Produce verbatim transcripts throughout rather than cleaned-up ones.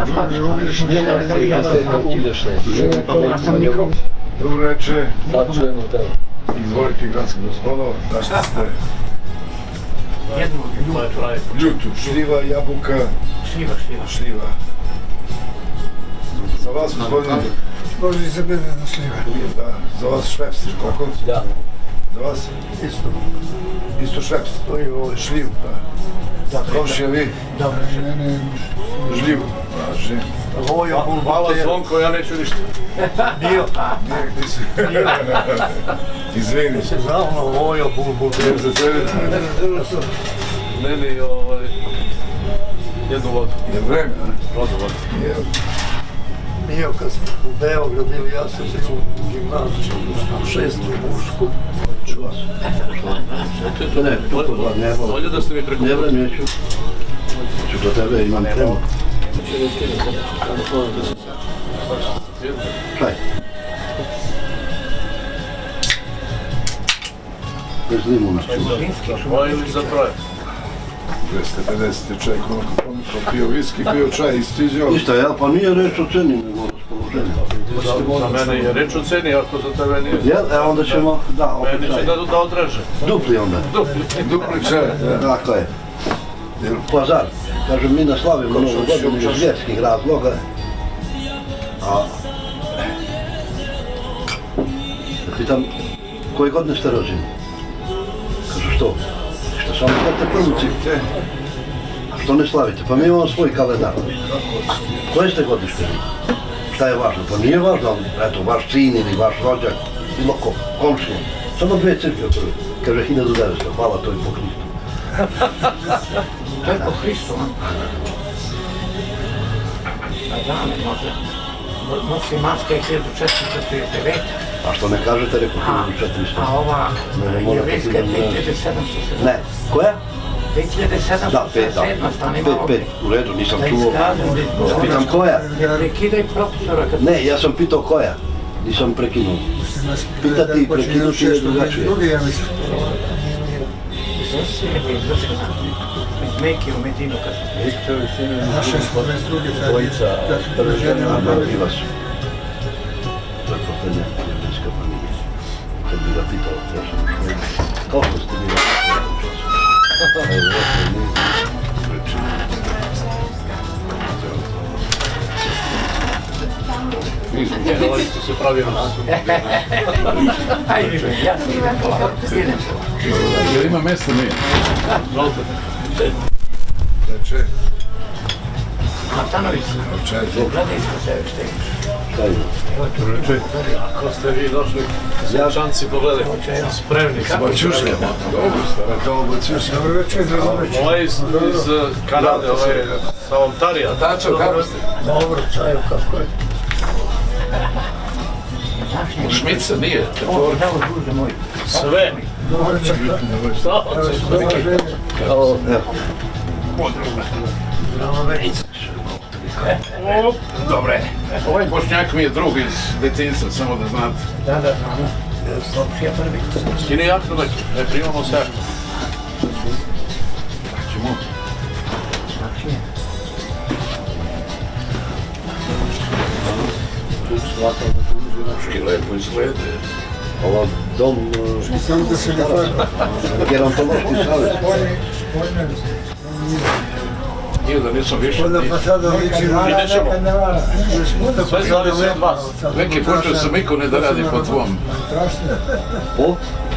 Dobroveče. Izvolite, gradski gospodo, da što ste? Ljutu, šljiva, jabuka. Šljiva, šljiva. Šljiva. Za vas, gospodine? Može i za mene na šljiva. Da, za vas šveps, tako? Da. Za vas? Isto. Isto šveps? To je ovo. Šljivu, da. Komšija vi? Dobro, mene žljivu. Važi. Vojo, bulbu. Hvala Zvonko, ja neću ništa. Dio. Nije, ti si. Izvini. Se znamo, vojo, bulbu. Idem za tebe. Meni ovaj... jednu vodu. Je vreme, a? Vodu, vodu. Mio, kad smo u Beogradu bili, ja sam bio u gimnaziju, šestu mušku. Čuva se. To ne, to kod vas ne volim. Bolje da ste mi preko... Ne vrem, neću. Ću do tebe, imam temu. Čaj. Bez limuna. Moje ili za troje? dvesta pedeset čaj, koliko pio viski, pio čaj i stiđao. Isto, ja, pa nije reč o ceni, nego o raspoloženju. Za mene je reč o ceni, ako za tebe nije. Jel, e onda ćemo, da, opet Meni će čaj. da odreže. Dupli onda. Dupli čaj, da. Tako je. Pazar, kažem, mi naslavimo novu godinu iz vjerskih razloga. A... Da pitam, koje godine ste rođeni? Kažu, što? Što samo date prvuci? A što ne slavite? Pa mi imamo svoj kalendar. Koje ste godište? Šta je važno? Pa nije važno, eto, vaš sin ili vaš rođak, bilo ko, komšija. Samo dve crkve prve. Kaže, hiljadu devetsto, hvala to i po Hristu. To je po Hristu, a? A dane može. Muslimanska je hiljadu četiristo trideset devet. A što ne kažete, rekao hiljadu četiristo? A ova jevrijska je dve hiljade sedamsto sedam. Ne, koja? dve hiljade sedamsto sedam, stani malo. Pet, pet, u redu, nisam Da čuo. iskažem, Ja pitam koja? ne prekidaj profesora kad... Ne, ja sam pitao koja. Nisam prekinuo. Pitati i prekinuti je drugačije. Ja mislim. Isus je bio izvršen iz Meke u Medinu kad su... Na šesto dvadeset druge dvojica. Da su žene nabavili. Bila su. To je posljednja jevrijska familija. Kad bi ga pitao, ja sam u Švedu. Kao što ste bili u času. Evo, ovdje nije prečin. Nismo, ovaj što se pravi nas. Ajde, ja sam idem polako, idem polako. Jel ima mesta? Nije. Zvolite. Čaj. Matanović, Čaj. gledaj ispod sebe što imaš. Šta je? Evo tu. Ako ste vi došli, Srčanci, pogledaj, spremni. Baćuška. Dobro, stara kao baćuška. Dobro večer, dobro večer. Ovaj iz Kanade, ovaj sa Ontarija. Tačo, kako ste? Dobro, čaju, kako je. Šmica nije. Ovo, evo druže moj. Sve. Dobro večer. Šta Evo hoćeš? su dobro žene. Kao, evo. Bravo večer. Dobre, ovaj Bošnjak mi je drug iz detinjstva, samo da znate. Da, da, znamo. Sopšija prvi. Skini jaknu već, ne primamo se jaknu. Ćemo. Znači je. Ški lepo izgleda. Ova dom... Samo da se ne fara. Gerontološki savez. Spojne. Nije da nisam više. Onda fasada liči na... Vidjet ćemo. Sve zavisi od vas. Neki počeo sam iko ne da radi po tvom. Strašno. Po?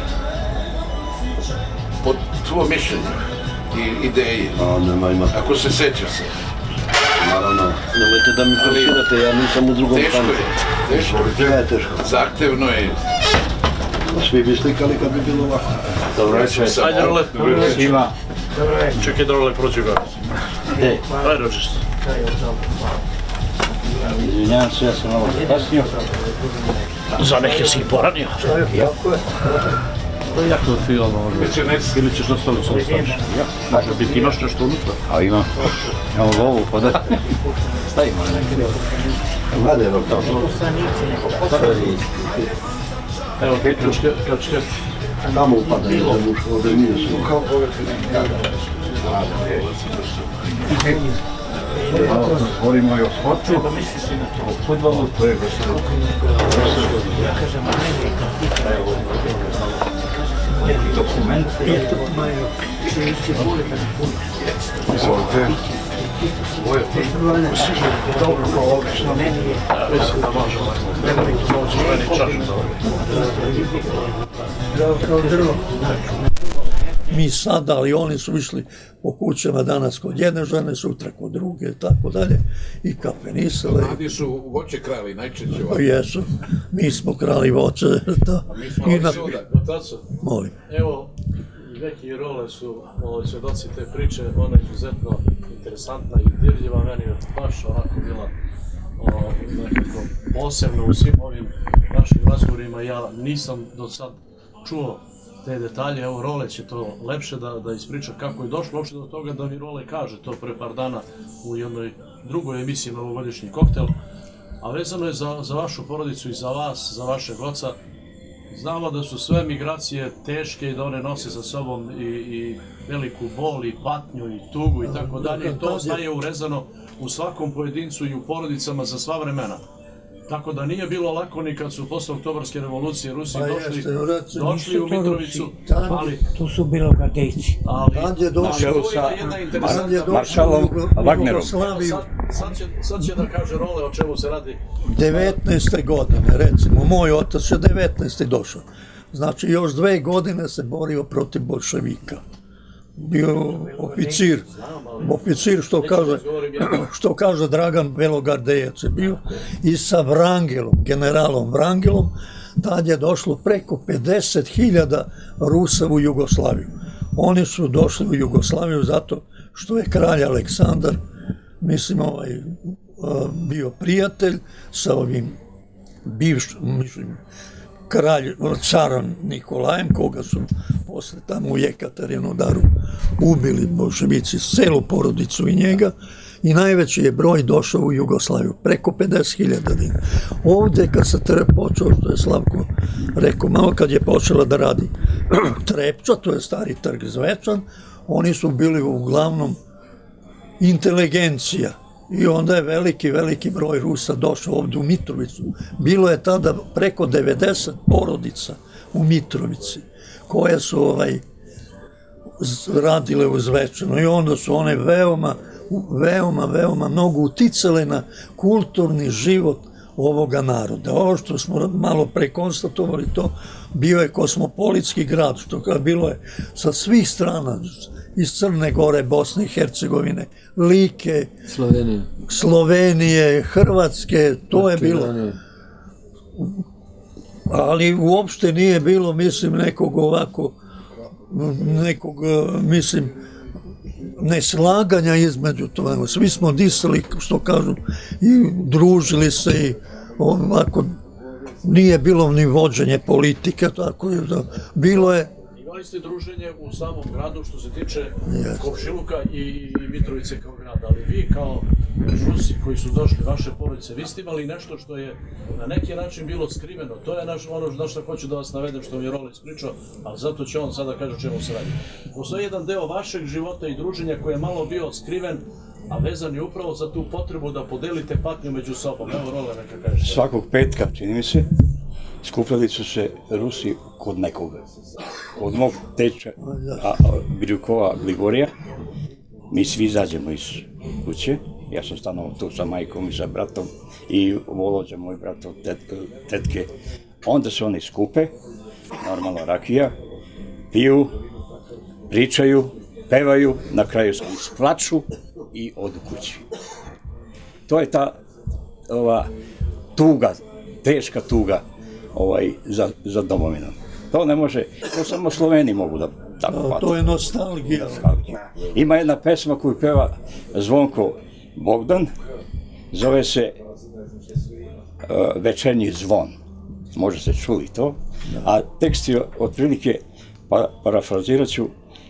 Po tvom mišljenju i ideji. A, nema ima. Ako se sećaš se. Naravno, nemojte da mi forsirate, ja nisam u drugom Teško stanu. je. Teško Šta je. je teško? Zahtevno je. Svi bi slikali kad bi bilo ovako. Dobro večer. Ajde, Role. Dobro večer. Čekaj da Role prođe ga. E, Ajde, rođeš se. izvinjavam se, ja sam malo kasnio. Za neke si i poranio. Jako ti ono može. Ili ćeš na stolicu ostaviš? Može biti, imaš nešto unutra? A ima. Imamo lovu, pa da. Stavimo neke. Vlade, rok tamo. Evo, kačke, kačke. Tamo upada, ne znam ušlo, ovdje nije su. Kao povjetljeni. Malo to stvorimo i osvoču. Da misli si na to. Futbolu to je da se... Ja kažem, a ne je kad ti treba neki dokument. Eto, Majo. Čevići voli da ne puno. Izvolite. Dobro, kao obično. Meni je. Mislim da možemo. Meni čaš Zdravo kao drvo. Mi sada, ali oni su išli po kućama danas kod jedne žene, sutra kod druge i tako dalje. I kapenisale. Mladi su voće krali, najčešće Pa ovako. jesu, mi smo krali voće. Mi smo ovdje suda. Otaco, Molim. evo, neki i Role su ovaj, svjedoci te priče, ona je izuzetno interesantna i dirljiva, meni je baš onako bila o, nekako posebno u svim ovim našim razgovorima, ja nisam do sad čuo te detalje, evo Role će to lepše da, da ispriča kako je došlo uopšte do toga da mi Role kaže to pre par dana u jednoj drugoj emisiji Novogodišnji koktel, a vezano je za, za vašu porodicu i za vas, za vašeg oca. Znamo da su sve migracije teške i da one nose sa sobom i, i veliku bol i patnju i tugu i tako dalje. I to ostaje urezano u svakom pojedincu i u porodicama za sva vremena. Tako da nije bilo lako ni kad su posle Oktobarske revolucije Rusi Pa došli, jeste, recimo, došli u Mitrovicu, ali, Tu su belogardejci. ali Tad je došlo, to je jedna tad je interesantna... došlo Maršalom u Wagnerom. Jugoslaviju Sad, sad, će, sad će da kaže Role o čemu se radi. devetnaeste godine, recimo, moj otac je devetnaeste došao. Znači, još dve godine se borio protiv bolševika. Bio oficir, oficir što kaže, što kaže Dragan Belogardejac je bio, i sa Vrangelom, generalom Vrangelom, tad je došlo preko pedeset hiljada Rusa u Jugoslaviju. Oni su došli u Jugoslaviju zato što je kralj Aleksandar, mislim, ovaj, bio prijatelj sa ovim bivšim, mislim, kralj, carom Nikolajem, koga su posle tamo u Jekaterinodaru ubili bolševici, celu porodicu i njega, i najveći je broj došao u Jugoslaviju, preko pedeset hiljada dinara. Ovde kad se počeo, što je Slavko rekao, malo kad je počela da radi Trepča, to je stari trg Zvečan, oni su bili uglavnom inteligencija. I onda je veliki, veliki broj Rusa došao ovdje u Mitrovicu. Bilo je tada preko devedeset porodica u Mitrovici, koje su ovaj, radile u Zvečanu. I onda su one veoma, veoma, veoma mnogo uticale na kulturni život ovoga naroda. Ovo što smo malo prekonstatovali, to bio je kosmopolitski grad, što kao bilo je sa svih strana, iz Crne Gore, Bosne i Hercegovine, Like, Slovenije, Slovenije, Hrvatske, to je bilo. Ali uopšte nije bilo, mislim, nekog ovako, nekog, mislim, neslaganja između toga. Svi smo disali, što kažu, i družili se i ovako, nije bilo ni vođenje politike, tako je, bilo je. Imali ste druženje u samom gradu što se tiče Komšiluka i Mitrovice kao grada, ali vi kao Rusi koji su došli, vaše porodice, vi ste imali nešto što je na neki način bilo skriveno. To je naš, ono na što hoću da vas navedem, što mi je Role ispričao, ali zato će on sada kaže o čemu se radi. Postoji jedan deo vašeg života i druženja koji je malo bio skriven, a vezan je upravo za tu potrebu da podelite patnju među sobom. Evo Role neka kaže. Svakog petka, čini mi se, skupljali su se Rusi kod nekoga. Kod mog teča, Birjukova Gligorija, mi svi izađemo iz kuće, ja sam stanovao tu sa majkom i sa bratom i Volođa, moj brat od tetke. Onda se oni skupe, normalno rakija, piju, pričaju, pevaju, na kraju se isplaču i odu kući. To je ta ova tuga, teška tuga za domovinom. To ne može, to samo Sloveni mogu da tako pati. To je nostalgija. Ima jedna pesma koju peva Zvonko Bogdan, zove se Večernji zvon. Možda ste čuli to. A tekst je otprilike, parafrazirat ću,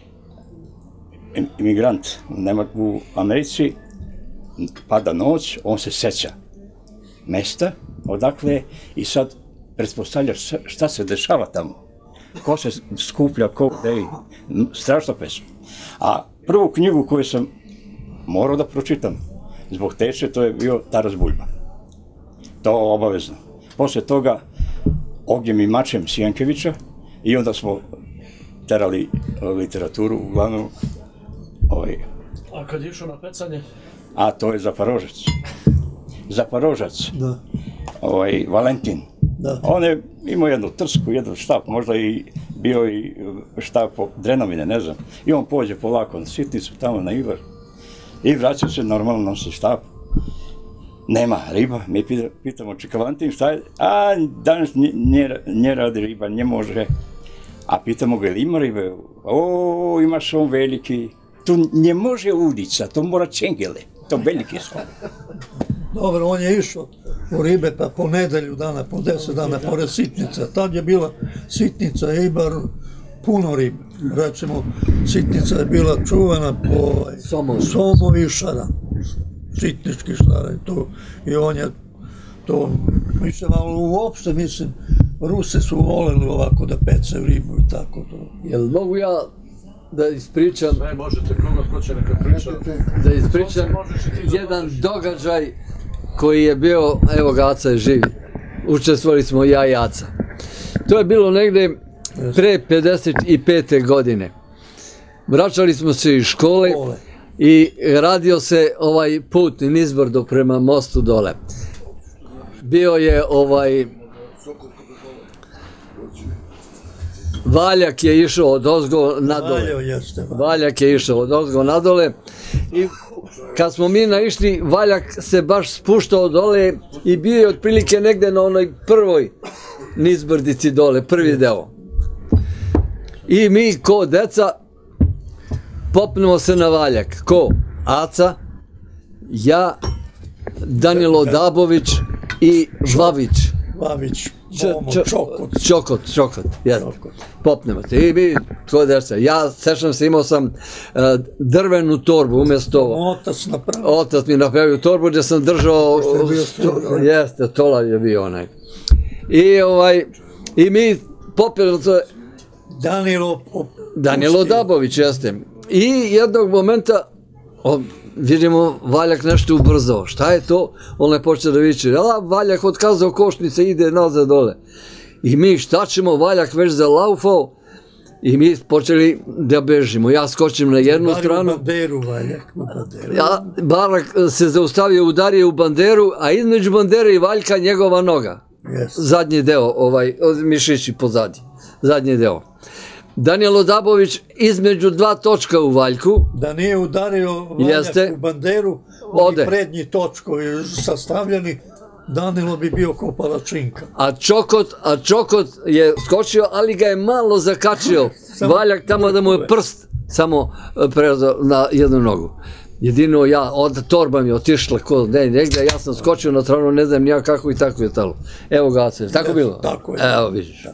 imigrant u Americi, pada noć, on se seća mesta odakle i sad pretpostavljaš šta se dešava tamo, ko se skuplja, ko gde i strašna pesma. A prvu knjigu koju sam morao da pročitam, zbog teče, to je bio Taras Buljba. To obavezno. Posle toga Ognjem i mačem Sjenkevića i onda smo terali literaturu, uglavnom, ovaj, A kad je išao na pecanje? a to je Zaparožac. Zaparožac, Da, ovaj, Valentin. da. On je imao jednu trsku, jedan štap, možda i bio i štap po drenovine, ne znam. I on pođe polako na sitnicu, tamo na Ivar. I vraća se, normalno nosi štap. Nema riba, mi pitamo Čikavantin šta je, a danas nje radi riba, nje može. A pitamo ga, ima ribe? O, imaš on veliki. Tu nje može udica, to mora čengele, to veliki su. Dobro, on je išao u ribe pa po nedelju dana, po deset dana, pored sitnica. Tad je bila sitnica i bar puno ribe. Recimo, sitnica je bila čuvana po somovi šara. Sitnički šara i to. I on je to, mislim, ali uopšte, mislim, Ruse su voleli ovako da pecaju ribu i tako to. Jel mogu ja da ispričam, Ne, možete, koga hoće neka priča. da ispričam jedan događaj koji je bio, evo ga, Aca je živi. Učestvovali smo ja i Aca. To je bilo negde pre pedeset pete godine. Vraćali smo se iz škole i radio se ovaj put nizbrdo prema mostu dole. Bio je ovaj... Valjak je išao od ozgo nadole. Valjao jeste. Valjak je išao od ozgo nadole i kad smo mi naišli, Valjak se baš spuštao dole i bio je otprilike negde na onoj prvoj nizbrdici dole, prvi deo. I mi ko deca popnemo se na Valjak. Ko? Aca, ja, Danilo Dabović i Žvavić. Vavić, Č- Momo, č- Čokot. Čokot, čokot, jeste. Popnemo se. I mi, ko deca, ja sećam se, imao sam uh, drvenu torbu umjesto... Otac napravio. Otac mi napravio torbu gdje sam držao... Pošto je bio stolar. Jeste, stolar je bio onaj. I ovaj, i mi popeli to... Danilo po- Danilo pustio. Dabović, jeste. I jednog momenta, o, vidimo, Valjak nešto ubrzao. Šta je to? On je počeo da viče, a Valjak otkazao košnice, ide nazad dole. I mi šta ćemo, Valjak već zalaufao i mi počeli da bežimo. Ja skočim na jednu Udario stranu. u banderu, Valjak, u banderu. Ja, Barak se zaustavio, udario u banderu, a između bandere i Valjka njegova noga. Yes. Zadnji deo, ovaj, mišići pozadnji. Zadnji deo. Danilo Dabović između dva točka u Valjku. Da nije udario Valjak Jeste. u banderu, Ode. oni prednji točkovi sastavljeni, Danilo bi bio ko palačinka. A Čokot, a Čokot je skočio, ali ga je malo zakačio. Valjak tamo da mu je prst samo prezao na jednu nogu. Jedino ja, od torba mi je otišla ko ne, negdje, ja sam skočio na tranu, ne znam nija kako i tako je talo. Evo ga, Ace, tako bilo? Tako je. Evo vidiš.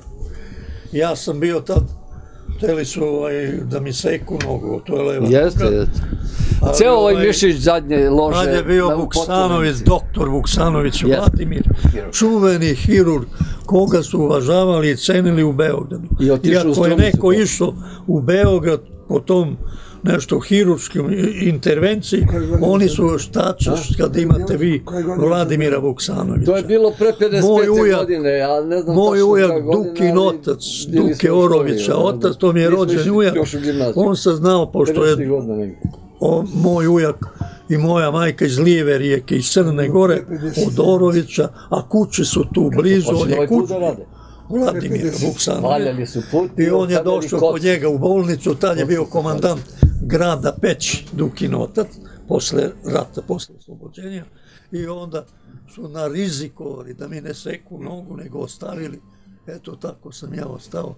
Ja sam bio tad, hteli su ovaj, da mi seku nogu, to je leva Jeste, noga. jeste. Ali Ceo ovaj ovaj, mišić zadnje lože. Tad je bio da mu Vuksanović, potpuno- doktor Vuksanović, Jeste. Vladimir, čuveni hirurg, koga su uvažavali i cenili u Beogradu. I otišao u ako je Strumicu. neko išao u Beograd po tom nešto hirurškim intervenciji, oni su oštači kad imate vi Vladimira Vuksanovića. To je bilo pre pedeset Moj pete ujak- godine, ja ne znam Moj tačno ujak koja godina, Dukin ali otac, bili Duke smo u školi, Orovića, ono, otac, to mi je mi smo rođen išli ujak, još u gimnaziju. on se znao, pošto pedeset je godina negdje. o, moj ujak i moja majka iz Lijeve rijeke, iz Crne Gore, od Orovića, a kuće su tu blizu, on Hoće je ovaj put kuća, da rade. Vladimir Vuksanović. Valjali su put I on je stavljali došao koc. kod njega u bolnicu, tad je bio komandant grada Peć, Dukin otac, posle rata, posle oslobođenja. I onda su narizikovali da mi ne seku nogu, nego ostavili. Eto, tako sam ja ostao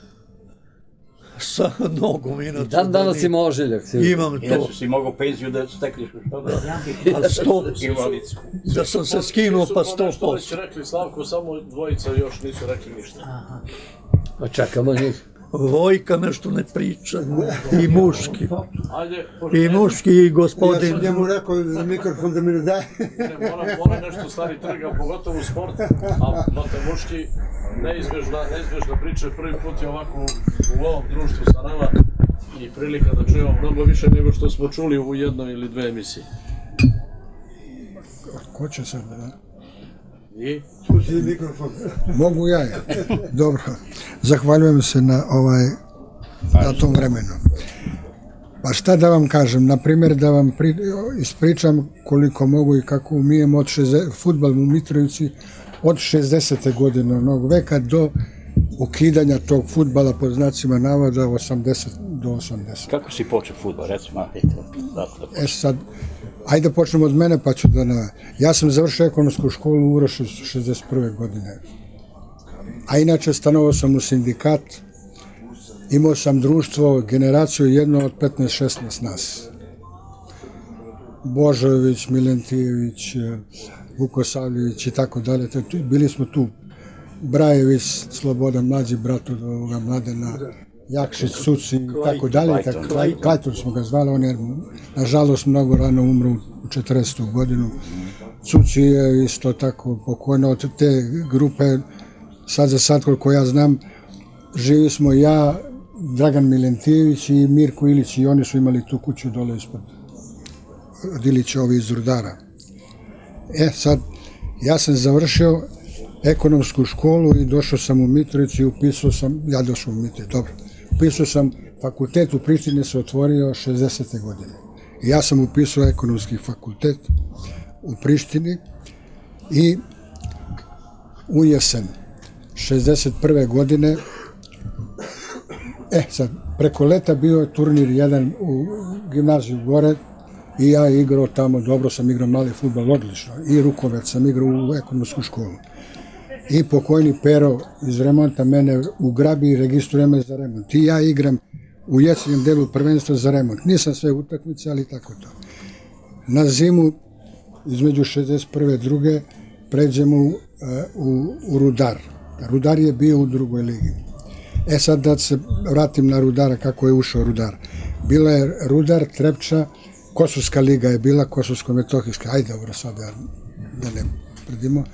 sa nogom. Inače, Dan danas da ima ožiljak. sigurno. imam to. Inače si mogao penziju da stekliš u što da? Ali sto, Invalidsku. da sam se skinuo pa Svi sto su po nešto već posto. rekli, Slavko, samo dvojica još nisu rekli ništa. Pa čekamo njih. Vojka nešto ne priča. I muški. Ajde, pošto I ne- muški i Ja gospodin. sam njemu rekao za mikrofon da mi ne daje. ne, mora, mora nešto stvari trga, pogotovo u sport, a Matemuški neizbježna, neizbježna priča, prvi put je ovako u, u ovom društvu sa nama i prilika da čujemo mnogo više nego što smo čuli u jednoj ili dve emisije. Ko će sad, da? I? Pusti mikrofon. Mogu ja, ja. Dobro. Zahvaljujem se na ovaj, na tom vremenu. Pa šta da vam kažem, na primjer da vam pri, ispričam koliko mogu i kako umijem od fudbal u Mitrovici od šezdesete godine onog veka do ukidanja tog fudbala pod znacima navoda osamdeset do osamdeset. Kako si počeo fudbal, recimo? E sad, ajde počnemo od mene pa ću da na... Ja sam završio ekonomsku školu u Urošu šezdeset prve godine. A inače stanovao sam u sindikat, imao sam društvo, generaciju jedno od petnaest šesnaest nas. Božojević, Milentijević, Vukosavljević i tako dalje. Bili smo tu. Brajević, Slobodan, mlađi brat od ovoga Mladena, Jakšić, Suci i tako dalje. Klajton smo ga zvali, on je nažalost mnogo rano umro u četrdesetu godinu. Cuci je isto tako pokojno od te grupe, sad za sad koliko ja znam, živi smo ja, Dragan Milentijević i Mirko Ilić i oni su imali tu kuću dole ispod od Ilićevi iz Rudara. E sad, ja sam završio ekonomsku školu i došao sam u Mitrovicu i upisao sam, ja došao u Mitrovicu, dobro, upisao sam fakultet u Prištini se otvorio šezdesete godine. I ja sam upisao ekonomski fakultet u Prištini i u jesen šezdeset prve godine, e sad, preko leta bio je turnir jedan u gimnaziju gore i ja igrao tamo, dobro sam igrao mali fudbal, odlično, i rukomet sam igrao u ekonomsku školu. I pokojni Pero iz remonta mene ugrabi i registruje me za remont. I ja igram u jesenjem delu prvenstva za remont. Nisam sve utakmice, ali tako to. Na zimu, između šezdeset prve i druge, pređemo u, u, u Rudar. Rudar je bio u drugoj ligi. E sad da se vratim na Rudara, kako je ušao Rudar. Bila je Rudar, Trepča, Kosovska liga je bila, Kosovsko-Metohijska. Ajde, dobro, sad da, da ne predimo.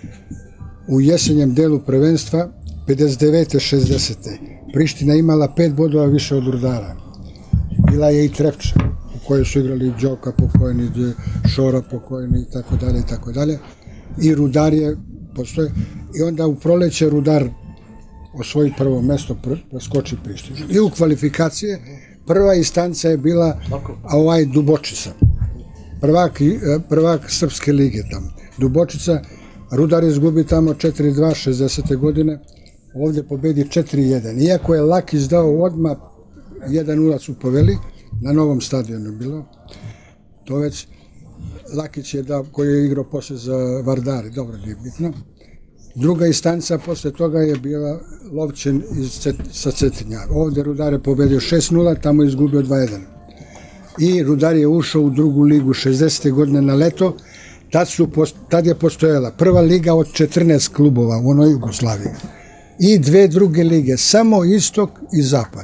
U jesenjem delu prvenstva, pedeset devete šezdesete Priština imala pet bodova više od Rudara. Bila je i Trepča, u kojoj su igrali Đoka pokojni, Šora pokojni i tako dalje i tako dalje. I Rudar je postoje. I onda u proleće Rudar osvoji prvo mesto, preskoči Prištinu. I u kvalifikacije prva instanca je bila ovaj Dubočica. Prvak, prvak Srpske lige tamo. Dubočica, Rudar izgubi tamo četiri dva šezdesete godine, ovdje pobedi četiri jedan. Iako je Lakić dao odmah jedan nula su poveli, na novom stadionu bilo, to već Lakić je dao, koji je igrao posle za Vardari, dobro nije bitno. Druga instanca posle toga je bila Lovćen iz Cet, sa Cetinja. Ovdje Rudar je pobedio šest nula, tamo je izgubio dva jedan. I Rudar je ušao u drugu ligu šezdesete godine na leto. Tad, su, tad je postojala prva liga od četrnaest klubova u onoj Jugoslaviji i dve druge lige, samo istok i zapad.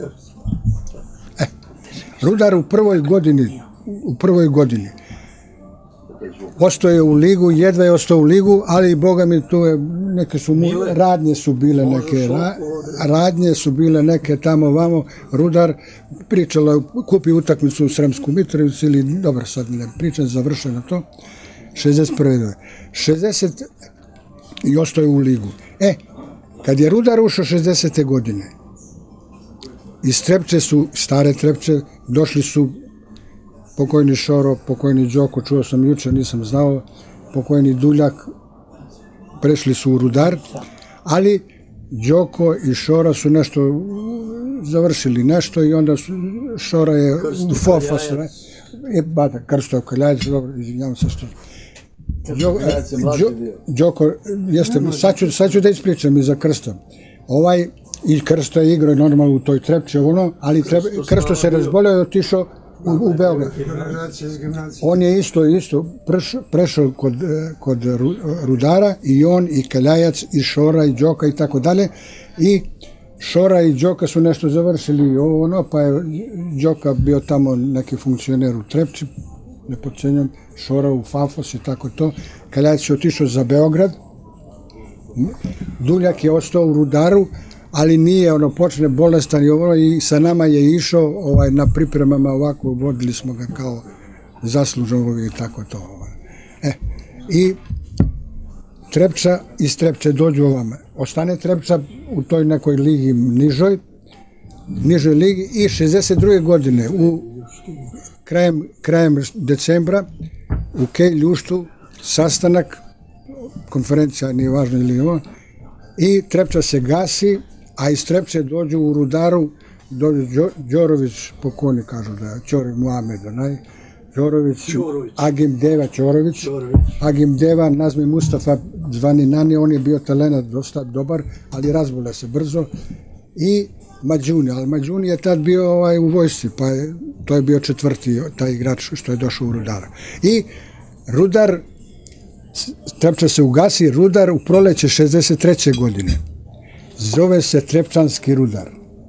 E, Rudar u prvoj godini, u prvoj godini ostao je u ligu, jedva je ostao u ligu, ali boga mi tu je, neke su, radnje su bile neke, radnje su bile neke tamo vamo, Rudar pričala, kupi utakmicu u Sremsku Mitrovicu ili, dobro sad ne pričam, završeno to, šezdeset prve šezdeset i ostao je u ligu. E, kad je Rudar ušao šezdesete godine, iz Trepče su, stare Trepče, došli su pokojni Šoro, pokojni Đoko, čuo sam juče, nisam znao, pokojni Duljak, prešli su u Rudar, ali Đoko i Šora su nešto završili nešto i onda su, Šora je u Fofas, je bada, Krsto Kaljajić, dobro, izvinjavam se što... Đoko, jeste, sad ću, sad ću da ispričam i za Krsto. Ovaj, i Krsto je igrao normalno u toj Trepči, ono, ali treba, Krsto se razboleo i otišao u, u Beograd. On je isto, isto prešao, prešao kod, kod Rudara i on, i Kaljajac, i Šora, i Đoka i tako dalje. I Šora i Đoka su nešto završili ono, pa je Đoka bio tamo neki funkcioner u Trepči, ne podcenjam, Šora u Fafos i tako to. Kaljajac je otišao za Beograd, Duljak je ostao u Rudaru, ali nije, ono, počne bolestan i ovo, i sa nama je išao ovaj, na pripremama ovako, vodili smo ga kao zaslužovi i tako to. Ovaj. E, i Trepča, iz Trepče dođu ovamo. Ostane Trepča u toj nekoj ligi nižoj, nižoj ligi i šezdeset druge godine u krajem, krajem decembra u Kej Ljuštu sastanak, konferencija, nije važno ili ovo, i Trepča se gasi, a iz Trepče dođu u Rudaru, dođu Đorović, pokojni kažu da je Ćori Muhamed, onaj, Đorović, Agim Deva Ćorović, Agim Deva, Nazmi Mustafa, zvani Nani, on je bio talenat dosta dobar, ali razbole se brzo, i Mađuni, ali Mađuni je tad bio ovaj, u vojsci, pa je, to je bio četvrti taj igrač što je došao u Rudara. I Rudar, Trepča se ugasi, Rudar u proleće šezdeset treće godine. Zove se Trepčanski Rudar.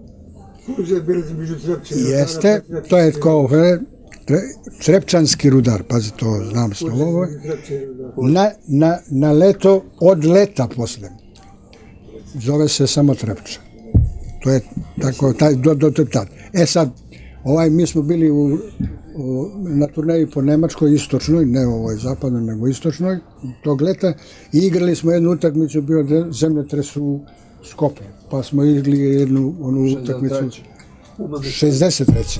Jeste, to je kao Trepčanski Rudar, pazi to, znam slovo. Na, na, na leto, od leta posle. Zove se samo Trepča. To je tako, taj, do, do, do tad. E sad, ovaj, mi smo bili u, u, na turneji po Nemačkoj, istočnoj, ne ovoj zapadnoj, nego istočnoj, tog leta, i igrali smo jednu utakmicu, bio zemljotres u Skopju, pa smo igrali jednu onu utakmicu šezdeset treće.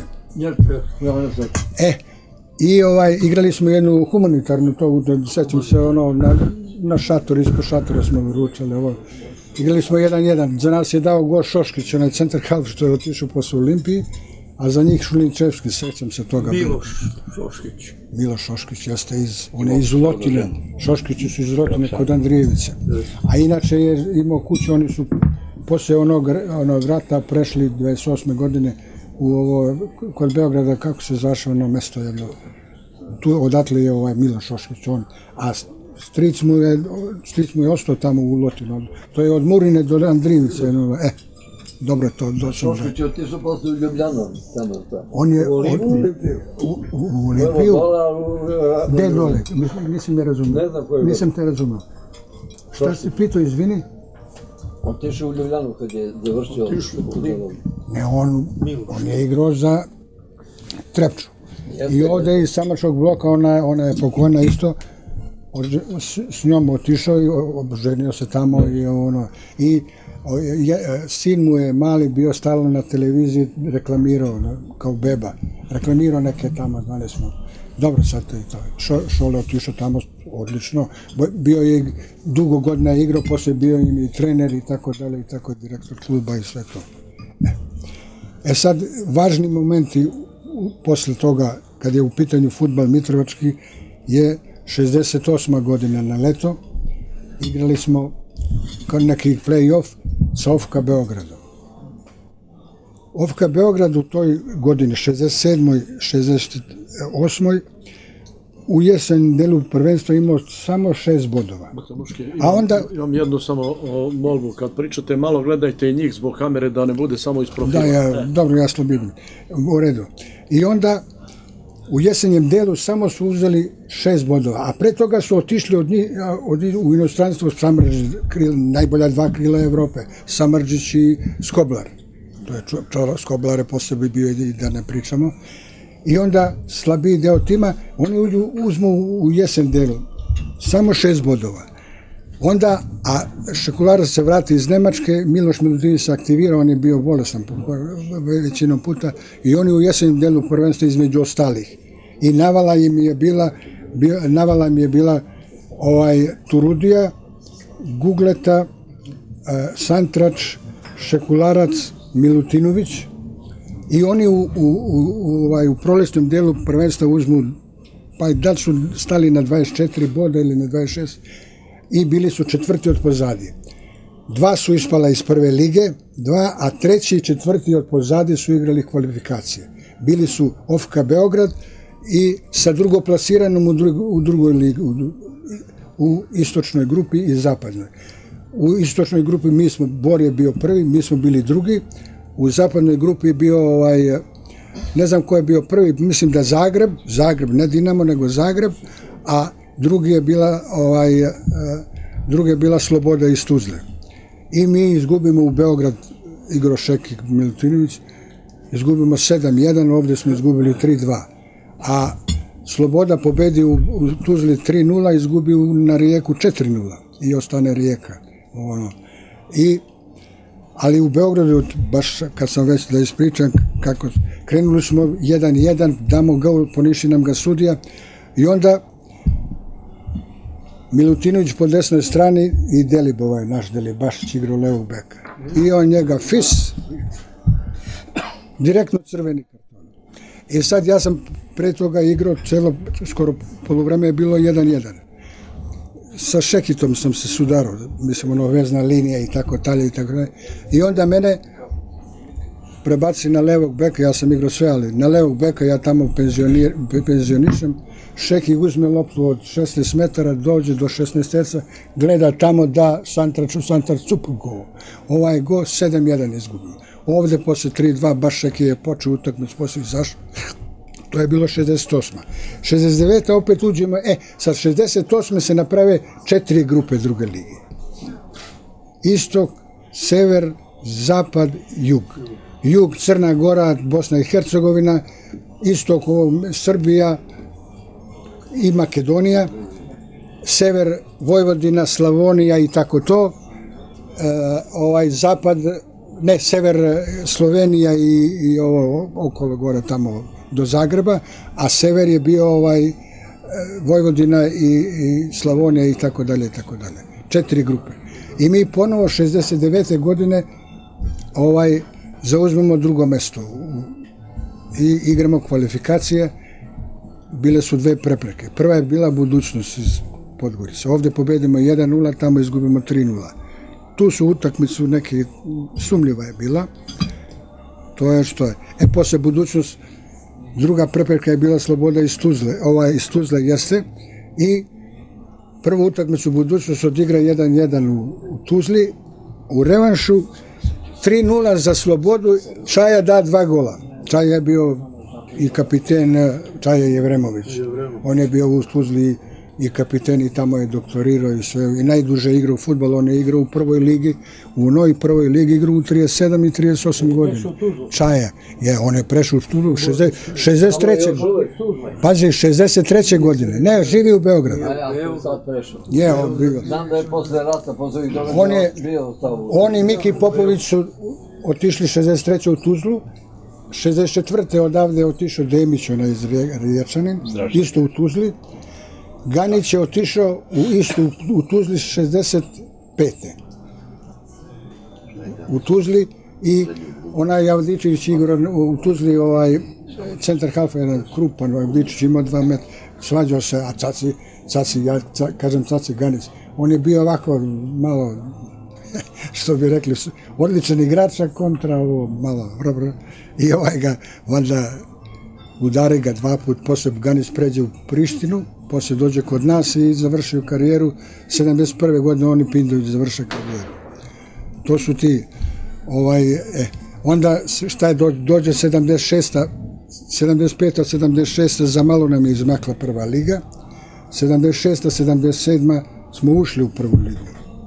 E, i ovaj, igrali smo jednu humanitarnu, to, sećam se, ono, na, na šator, ispod šatora smo ručali, ovo. Igrali smo jedan jedan, za nas je dao go Šoškić, onaj centar half što je otišao posle Olimpiji, a za njih Šulinčevski, sećam se toga. Miloš Šoškić. Miloš Šoškić, jeste iz, on je iz Ulotine, Šoškići su iz Ulotine kod Andrijevića. A inače je imao kuću, oni su posle onog, onog rata prešli dvadeset osme godine u ovo, kod Beograda, kako se zvaše ono mesto jedno. Tu odatle je ovaj Miloš Šoškić, on, a stric mu je, stric mu je ostao tamo u Ulotinu. To je od Murine do Andrijevića, e. Dobro, to došlo. Šoškić je otišao posle u Ljubljanu, tamo tamo. On je u Olimpiju. U Olimpiju? Gde dole? Nisam me razumio. Ne znam koji. Nisam te razumio. Šta si pitao, izvini? On otišao u Ljubljanu kad je završio. Ne, on, on je igrao za Trepču. I ovde iz Samačkog bloka, ona, ona je pokojna isto, s, s njom otišao i oženio se tamo i ono. I Je, sin mu je mali bio stalno na televiziji, reklamirao kao beba, reklamirao neke tamo, znali smo. Dobro, sad to je to. Šo, Šole otišao tamo, odlično. Bio je dugo godina igrao, poslije bio im i trener i tako dalje, i tako direktor kluba i sve to. E, e sad, važni momenti posle toga, kad je u pitanju fudbal Mitrovački, je šezdeset osma godina na leto. Igrali smo kao neki play-off sa O F K Beogradom. O F K Beograd u toj godini, šezdeset sedmoj šezdeset osmoj u jesenjem delu prvenstva imao samo šest bodova. A onda... Imam jednu samo molbu, kad pričate, malo gledajte i njih zbog kamere, da ne bude samo iz profila. Da, ja, dobro, ja slobim. U redu. I onda u jesenjem delu samo su uzeli šest bodova, a pre toga su otišli od njih, od, u inostranstvo Samardžić, najbolja dva krila Evrope, Samardžić i Skoblar. To je čovjek, Skoblar je posebno bio i da ne pričamo. I onda slabiji deo tima, oni uđu, uzmu u jesen delu samo šest bodova. Onda, a Šekularac se vrati iz Nemačke, Miloš Milutinović se aktivirao, on je bio bolestan većinom puta i oni u jesenjem delu prvenstva između ostalih. I navala im je bila, bio, navala im je bila ovaj, Turudija, Gugleta, eh, Santrač, Šekularac, Milutinović i oni u, u, u, ovaj, u prolesnom delu prvenstva uzmu, pa da su stali na dvadeset četiri boda ili na dvadeset šest, i bili su četvrti od pozadi. Dva su ispala iz prve lige, dva, a treći i četvrti od pozadi su igrali kvalifikacije. Bili su O F K Beograd i sa drugoplasiranom u, drugo, u drugoj ligi, u, u istočnoj grupi i zapadnoj. U istočnoj grupi mi smo, Bor je bio prvi, mi smo bili drugi, u zapadnoj grupi je bio, ovaj, ne znam ko je bio prvi, mislim da Zagreb, Zagreb, ne Dinamo, nego Zagreb, a drugi je bila, ovaj, drugi je bila Sloboda iz Tuzle. I mi izgubimo u Beograd, igrao Šekik Milutinović, izgubimo sedam jedan, ovdje smo izgubili tri dva. A Sloboda pobedi u, u Tuzli tri nula, izgubi na Rijeku četiri nula i ostane Rijeka. Ono. I, ali u Beogradu, baš kad sam već da ispričam, kako krenuli smo jedan jedan, damo gol, poniši nam ga sudija i onda Milutinović po desnoj strani i Delib, ovaj naš Delib, baš igrao levog beka. I on njega fis, direktno crveni karton. I sad ja sam pre toga igrao, celo, skoro poluvreme je bilo jedan jedan. Sa Šekitom sam se sudarao, mislim ono vezna linija i tako dalje i tako dalje. I onda mene prebaci na levog beka, ja sam igrao sve, ali na levog beka ja tamo penzionišem. Šeki uzme loptu od šesnaest metara, dođe do šesnaesteca, gleda tamo da Santar, Santar cup go. Ovaj go sedam jedan izgubio. Ovde posle tri dva baš Šeki je počeo utakmicu, posle izašao. To je bilo šezdeset osma. šezdeset deveta opet uđemo, e, sa šezdeset osme se naprave četiri grupe druge lige. Istok, sever, zapad, jug. Jug, Crna Gora, Bosna i Hercegovina, istok, Srbija i Makedonija, sever, Vojvodina, Slavonija i tako to, e, ovaj zapad, ne, sever, Slovenija i, i ovo okolo gore tamo do Zagreba, a sever je bio ovaj Vojvodina i, i Slavonija i tako dalje i tako dalje. Četiri grupe. I mi ponovo šezdeset devete godine ovaj zauzmemo drugo mesto i igramo kvalifikacije. Bile su dve prepreke. Prva je bila Budućnost iz Podgorice. Ovde pobedimo jedan nula, tamo izgubimo tri nula. Tu su utakmicu neke, sumljiva je bila. To je što je. E, posle Budućnost, druga prepreka je bila Sloboda iz Tuzle. Ova iz Tuzle jeste. I prvu utakmicu Budućnost odigra jedan jedan u, u Tuzli. U revanšu tri nula za Slobodu, Čaja da dva gola. Čaja je bio i kapiten, Čaja Jevremović. On je bio u Tuzli i kapiten i tamo je doktorirao i sve. I najduže igrao u fudbal, on je igrao u prvoj ligi, u noj prvoj ligi igrao u trideset sedam i trideset osam godina. Čaja, je, on je prešao u Tuzlu šezdeset treće godine. Pazi, šezdeset treće godine. Ne, živi u Beogradu. Ja sam sad prešao. Je, on bio. Znam da je posle rata, posle ovih događaja bio tamo. On i Miki Popović su otišli šezdeset treće u Tuzlu, šezdeset četvrte odavde je otišao Demić, onaj iz Riječanin, isto u Tuzli. Ganić je otišao u istu u Tuzli šezdeset pete. U Tuzli i onaj Javdičević igrao u Tuzli, ovaj centar halfa, jedan krupan, Javdičić imao dva metra, svađao se, a Caci, Caci, ja kažem Caci Ganić, on je bio ovako malo, što bi rekli, odličan igrača kontra ovo malo, i ovaj ga, valjda, udari ga dva put, posle Ganić pređe u Prištinu, posle dođe kod nas i završio karijeru. sedamdeset prve godine oni Pindović završio karijeru. To su ti, ovaj, e, onda šta je, dođe sedamdeset šesta, sedamdeset peta, sedamdeset šesta za malo nam je izmakla prva liga, sedamdeset šesta, sedamdeset sedma smo ušli u prvu ligu.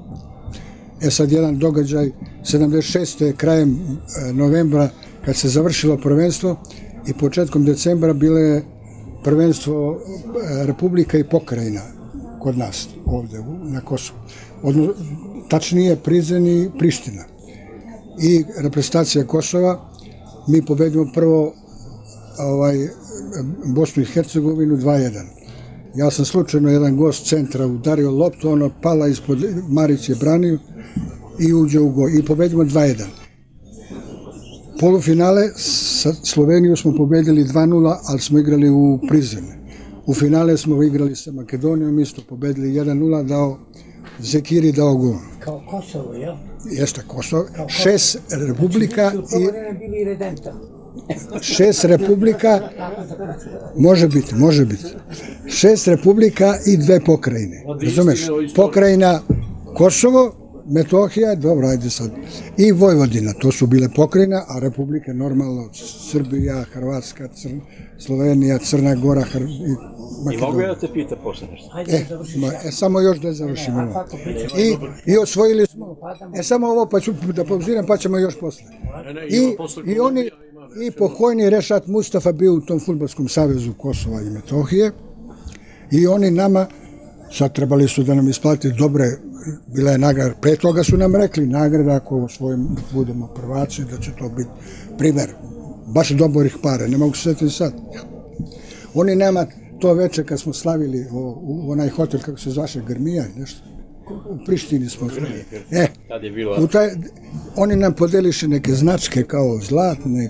E sad jedan događaj, sedamdeset šeste krajem novembra, kad se završilo prvenstvo i početkom decembra bile je prvenstvo Republika i pokrajina kod nas, ovde na Kosovu. Odno, tačnije Prizren i Priština. I reprezentacija Kosova, mi pobedimo prvo ovaj, Bosnu i Hercegovinu dva jedan. Ja sam slučajno jedan gost centra udario loptu, ono pala ispod, Marić je branio i uđe u gol. I pobedimo dva jedan. Polufinale sa Sloveniju smo pobedili dva nula, ali smo igrali u Prizrenu. U finale smo igrali sa Makedonijom, isto pobedili jedan nula, dao Zekiri dao gol. Kao Kosovo, jel? Jeste Kosovo. Šest republika i... bili redenta. Šest republika, može biti, može biti. Šest republika i dve pokrajine. Razumeš? Pokrajina Kosovo, Metohija, dobro, ajde sad. I Vojvodina, to su bile pokrajine, a republike normalno Srbija, Hrvatska, Cr... Slovenija, Crna Gora, Hr... i Makedonija. I mogu ja da te pita posle nešto? E, e, samo još da završimo ovo. I, I osvojili smo, e samo ovo pa ću da pauziram pa ćemo još posle. I, i oni, I pokojni Rešat Mustafa bio u tom Fudbalskom savezu Kosova i Metohije i oni nama, sad trebali su da nam isplati dobre, bila je nagrada, pre toga su nam rekli nagrada ako u svojim budemo prvaci, da će to biti primer, baš dobrih para, ne mogu se sjetiti sad. Oni nama to večer kad smo slavili u, u onaj hotel, kako se zvaše, Grmija, nešto, u Prištini smo slavili. E, u taj, oni nam podeliše neke značke kao zlatne,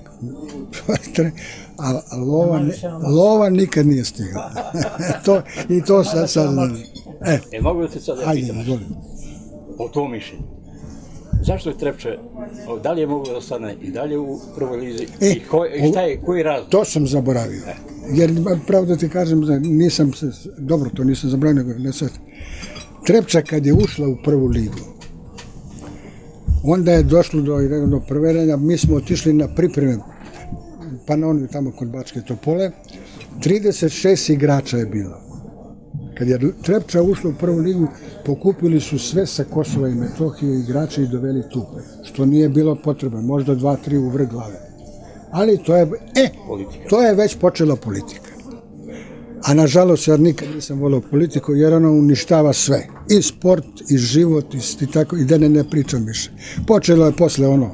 a, a lova, ne, lova nikad nije stigla. to, I to sad sad... E, e mogu da te sad ja pitam, ajde, po tom mišljenju, zašto je Trepče, da li je moglo da ostane i dalje u prvoj lizi e, i ko, šta je, koji je razlog? To sam zaboravio, e. jer pravo da ti kažem, nisam se, dobro to nisam zaboravio, nego ne sad. Trepča kad je ušla u prvu ligu, onda je došlo do, do prvenja, mi smo otišli na pripreme, pa na oni tamo kod Bačke Topole, trideset šest igrača je bilo. Kad je Trepča ušla u prvu ligu, pokupili su sve sa Kosova i Metohije igrače i doveli tu, što nije bilo potrebno, možda dva, tri u vrh glave. Ali to je, e, to je već počela politika. A nažalost, ja nikad nisam volio politiku, jer ona uništava sve. I sport, i život, i tako, i da ne, ne pričam više. Počelo je posle ono.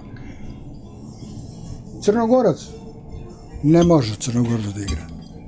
Crnogorac ne može Crnogorac da igra.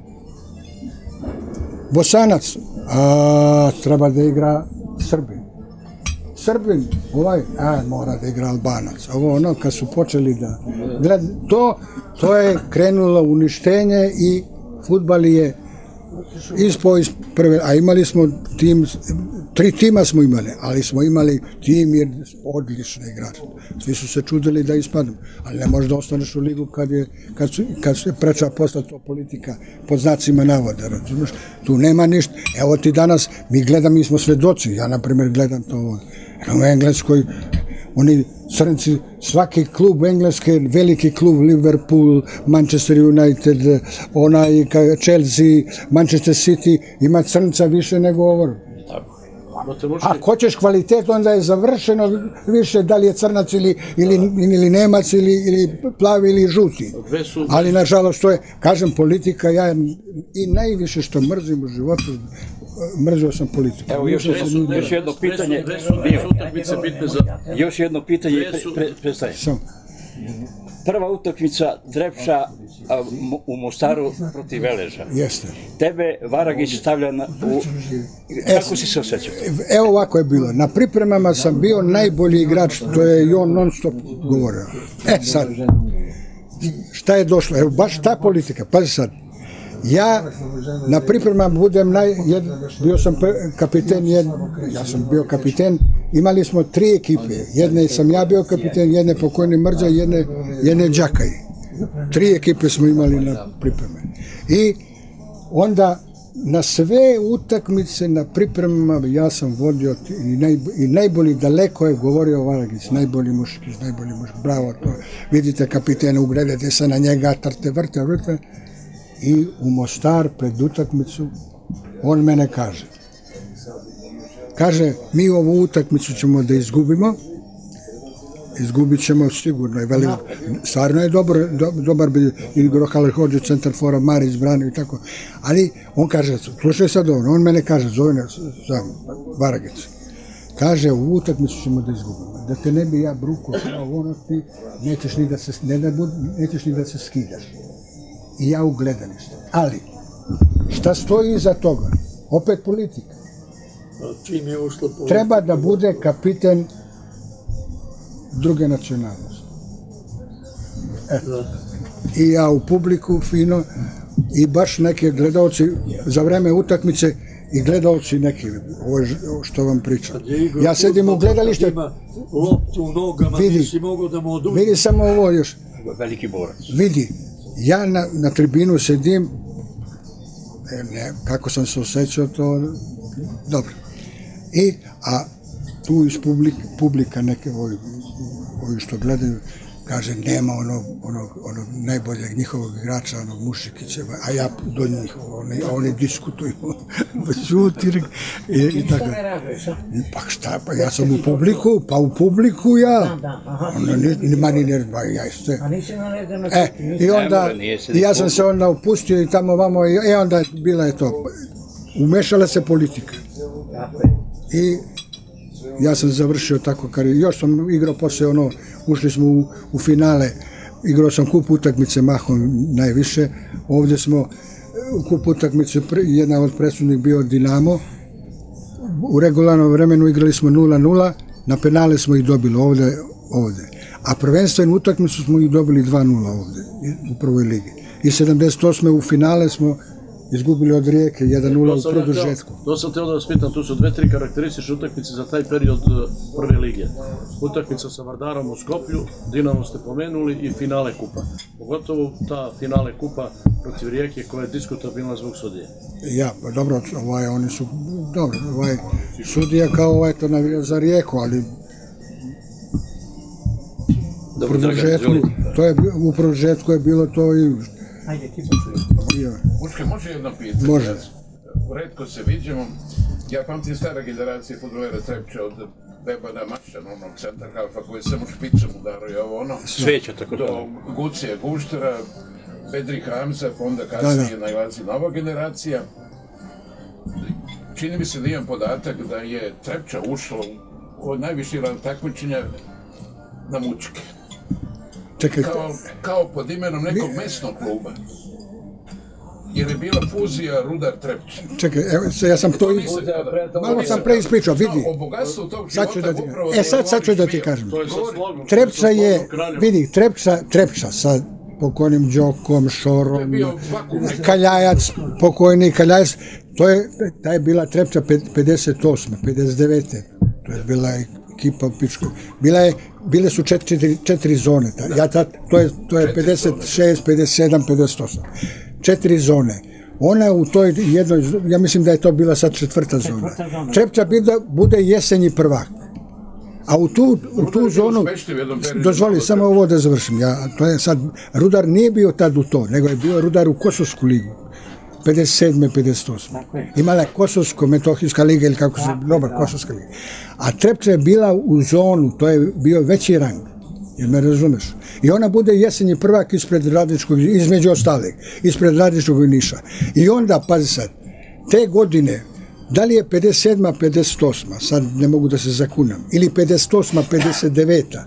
Bosanac, a, treba da igra Srbin. Srbin, ovaj, a, mora da igra Albanac. Ovo ono, kad su počeli da gleda, to, to je krenulo uništenje i fudbal je ispo iz prve, a imali smo tim, tri tima smo imali, ali smo imali tim jer odlične igrače. Svi su se čudili da ispadnu, ali ne možeš da ostaneš u ligu kad je, kad su, kad se preča posla to politika pod znacima navoda, razumiješ? Tu nema ništa. Evo ti danas, mi gledam, mi smo svedoci, ja na primjer gledam to u Engleskoj, oni crnci, svaki klub engleske, veliki klub, Liverpool, Manchester United, onaj Chelsea, Manchester City, ima crnca više nego ovo. Ako hoćeš kvalitet, onda je završeno više da li je crnac ili, ili, ili nemac ili, ili plavi ili žuti. Ali nažalost to je, kažem, politika, ja i najviše što mrzim u životu, mrzio sam politiku. Evo još, jedno, još jedno pitanje. Još jedno pitanje predstavljam. Prva utakmica Trepča u Mostaru protiv Veleža. Jeste. Tebe Varagić stavlja na... U, kako si se osjećao? Evo ovako je bilo. Na pripremama sam bio najbolji igrač, to je i on non stop govorio. E sad, šta je došlo? Evo baš ta politika, pazi sad. Ja na pripremama budem naj... Jed, bio sam kapiten, jed, ja sam bio kapiten, imali smo tri ekipe. Jedne sam ja bio kapiten, jedne pokojni Mrđa, jedne, jedne Đakaj. Tri ekipe smo imali na pripreme. I onda na sve utakmice na pripremama ja sam vodio i, naj, i najbolji daleko je govorio Varagić, najbolji muški, najbolji muški, bravo to. Vidite kapitena, ugledajte se na njega, trte, vrte, vrte. I u Mostar pred utakmicu on mene kaže. Kaže, mi ovu utakmicu ćemo da izgubimo, izgubit ćemo sigurno. I veli, stvarno je dobar, do, dobar bi igrao Halil centar fora, Marić, branio i tako. Ali on kaže, slušaj sad ovo, on mene kaže, zove ne, sam, Varagić. Kaže, ovu utakmicu ćemo da izgubimo. Da te ne bi ja brukao, ono ti, nećeš ni da se, ne da bud, nećeš ni da se skidaš. I ja u gledalište. Ali, šta stoji iza toga? Opet politika. Treba da bude kapiten druge nacionalnosti. Eto. I ja u publiku fino i baš neke gledalci za vreme utakmice i gledalci neki, ovo što vam pričam. Ja sedim u gledalište, vidi, vidi samo ovo još. Veliki borac. Vidi. Ja na, na tribinu sedim, ne, kako sam se osjećao, to dobro. I, a tu iz publika, publika neke, ovi, ovi što gledaju, kaže, nema onog, onog, onog najboljeg njihovog igrača, onog Mušikića, a ja do njih, oni, a oni diskutuju, šuti, i, i tako. Pa šta, pa ja sam u publiku, pa u publiku ja, ono, ni mani ne, ba, ja ste. E, i onda, i ja sam se onda upustio i tamo vamo, i e, onda bila je to, umešala se politika. I ja sam završio tako, karijeru. Još sam igrao posle ono, ušli smo u, u finale, igrao sam kup utakmice mahom najviše, ovdje smo u kup utakmice, jedna od presudnih bio Dinamo, u regularnom vremenu igrali smo nula nula, na penale smo ih dobili ovdje, ovdje. A prvenstvenu utakmicu smo ih dobili dva nula ovdje, u prvoj ligi. I sedamdeset osme u finale smo izgubili od Rijeke jedan nula u produžetku. To sam teo da vas pitam, tu su dve, tri karakteristične utakmice za taj period prve lige. Utakmica sa Vardarom u Skoplju, Dinamo ste pomenuli i finale kupa. Pogotovo ta finale kupa protiv Rijeke koja je diskutabilna zbog sudije. Ja, pa dobro, ovaj, oni su, dobro, ovaj, sudija kao ovaj to navio za Rijeku, ali u produžetku, to je, u produžetku je bilo to i... Ajde, ti počujem. Muške, može jedno pitanje? Može. Redko se viđemo. Ja pamtim stara generacija fudbalera Trepče od Bebana Mašana, onog centar halfa koji se mu špicom udarao, ovo ono. Sveća, tako to. Do Gucija Guštera, Bedri Hamza, pa onda kasnije najlazi nova generacija. Čini mi se da imam podatak da je Trepča ušla u najviši rang takmičenja na mučke. Kao pod imenom nekog mesnog kluba. Jer je bila fuzija Rudar-Trepča. Čekaj, ja sam to... Malo sam pre ispričao, vidi. O bogatstvu tog života upravo... E, sad, sad ću da ti kažem. Trepča je, vidi, Trepča, Trepča sa pokojnim Đokom, Šorom, Kaljajac, pokojni Kaljajac, to je, ta je bila Trepča pedeset osme, pedeset devete. To je bila ekipa u pičku. Bila je, bile su četiri, četiri zone. Ja tad, to je, to je pedeset šest, pedeset sedam, pedeset osam. Četiri zone. Ona u toj jednoj, ja mislim da je to bila sad četvrta zona. Trepča bude jesenji prvak. A u tu, u tu zonu, dozvoli, samo ovo da završim, ja, to je sad, Rudar nije bio tad u to, nego je bio Rudar u Kosovsku ligu. pedeset sedme, pedeset osme. Imala je Kosovsko-Metohijska liga ili kako se, dobar, Kosovska liga. A Trepča je bila u zonu, to je bio veći rang, jer me razumeš. I ona bude jesenji prvak ispred Radničkog, između ostalih, ispred Radničkog i Niša. I onda, pazi sad, te godine, da li je pedeset sedma, pedeset osma, sad ne mogu da se zakunam, ili pedeset osma, pedeset deveta.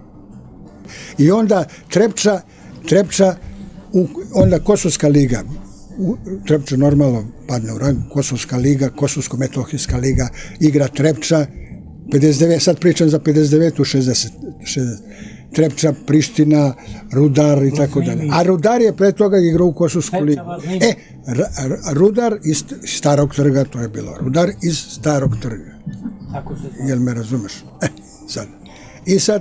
I onda Trepča, Trepča, onda Kosovska liga, Trepča normalno padne u rang, Kosovska liga, Kosovsko-Metohijska liga, igra Trepča, pedeset devet, sad pričam za pedeset devetu, šezdeset, šezdeset. Trepča, Priština, Rudar i tako dalje. A Rudar je pre toga igrao u Kosovsku ligu. E, Rudar iz Starog trga, to je bilo. Rudar iz Starog trga. Jel me razumeš? E, sad. I sad,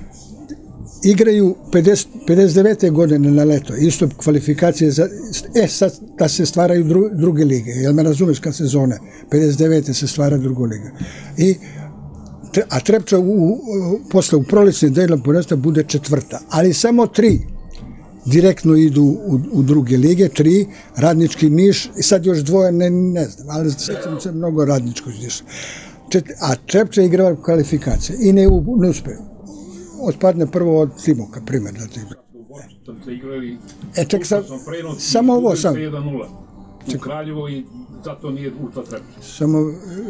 igraju pedeset devete godine na leto, isto kvalifikacije za... E, sad da se stvaraju druge lige, jel me razumeš kad sezone? pedeset devete se stvara druga liga. I a Trepča posle u prolećni del prvenstva bude četvrta, ali samo tri direktno idu u druge lige, tri, Radnički Niš, i sad još dvoje, ne znam, ali sjećam se mnogo Radničkog Niša. A Trepča je igrala kvalifikacije i ne uspe. Otpadne prvo od Timoka, primjer da ti igra. E, ček, samo ovo sam. U Kraljevo i zato nije ušla Trepča. Samo,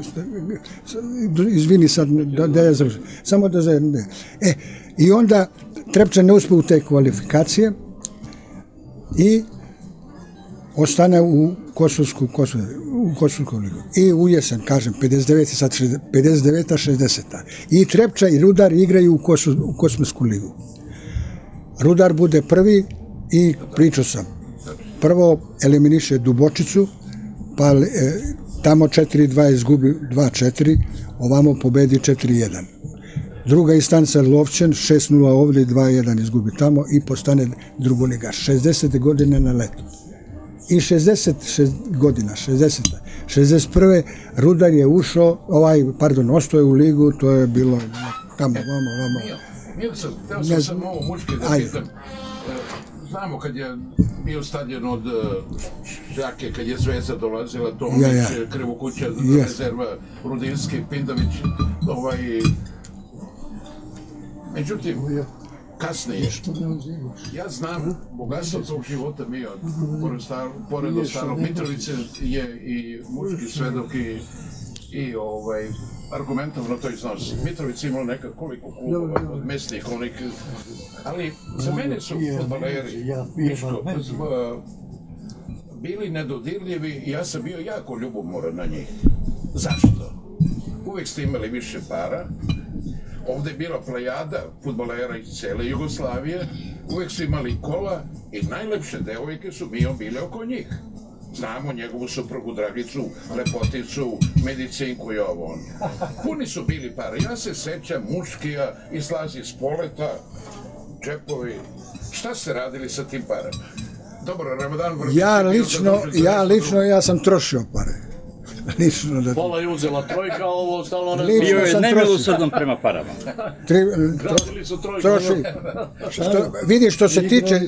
izvini sad, da ja završim. Samo da završim. E, i onda Trepča ne uspe u te kvalifikacije i ostane u Kosovsku, u Kosovsku ligu. I u jesen, kažem, pedeset devete, sad pedeset deveta, šezdeseta. I Trepča i Rudar igraju u Kosovsku ligu. Rudar bude prvi i pričao sam. Prvo eliminiše Dubočicu, pa tamo četiri dva izgubi dva četiri, ovamo pobedi četiri jedan. Druga instanca Lovćen, šest nula ovdje i dva jedan izgubi tamo i postane drugoligaš. šezdesete godine na leto. I šezdeset godina, šezdesete. šezdeset prve Rudar je ušao, ovaj, pardon, ostao je u ligu, to je bilo tamo, vamo, vamo. Nije sam, htio sam samo ovo muške da pitam. Znamo kad je bio stadion od Žake, kad je Zvezda dolazila, Tomić, Krivokuća, rezerva, Rudinski, Pindović, ovaj... Međutim, kasnije, ja znam, bogatstvo tog života mi od, pored od Starog Mitrovice je i muški svedok i, i ovaj, argumentovno to iznosi. Mitrovica imala neka koliko klubova od mesnih, onih, ali za mene su fudbaleri bili nedodirljivi i ja sam bio jako ljubomoran na njih. Zašto? Uvek ste imali više para, ovde je bila plejada fudbalera iz cele Jugoslavije, uvek su imali kola i najlepše devojke su mi bile oko njih. Znamo njegovu suprugu Dragicu, lepoticu, medicinku i ovo ono. Puni su bili para. Ja se sećam muškija, izlazi iz poleta, džepovi. Šta ste radili sa tim parama? Dobro, Ramadan Vrbić... Ja lično, ja lično, ja sam trošio pare. Lično da... Pola je uzela trojka, a ovo ostalo ne... Bio je nemilosrdan prema parama. Gradili su trojka. Troši. Vidi što se tiče...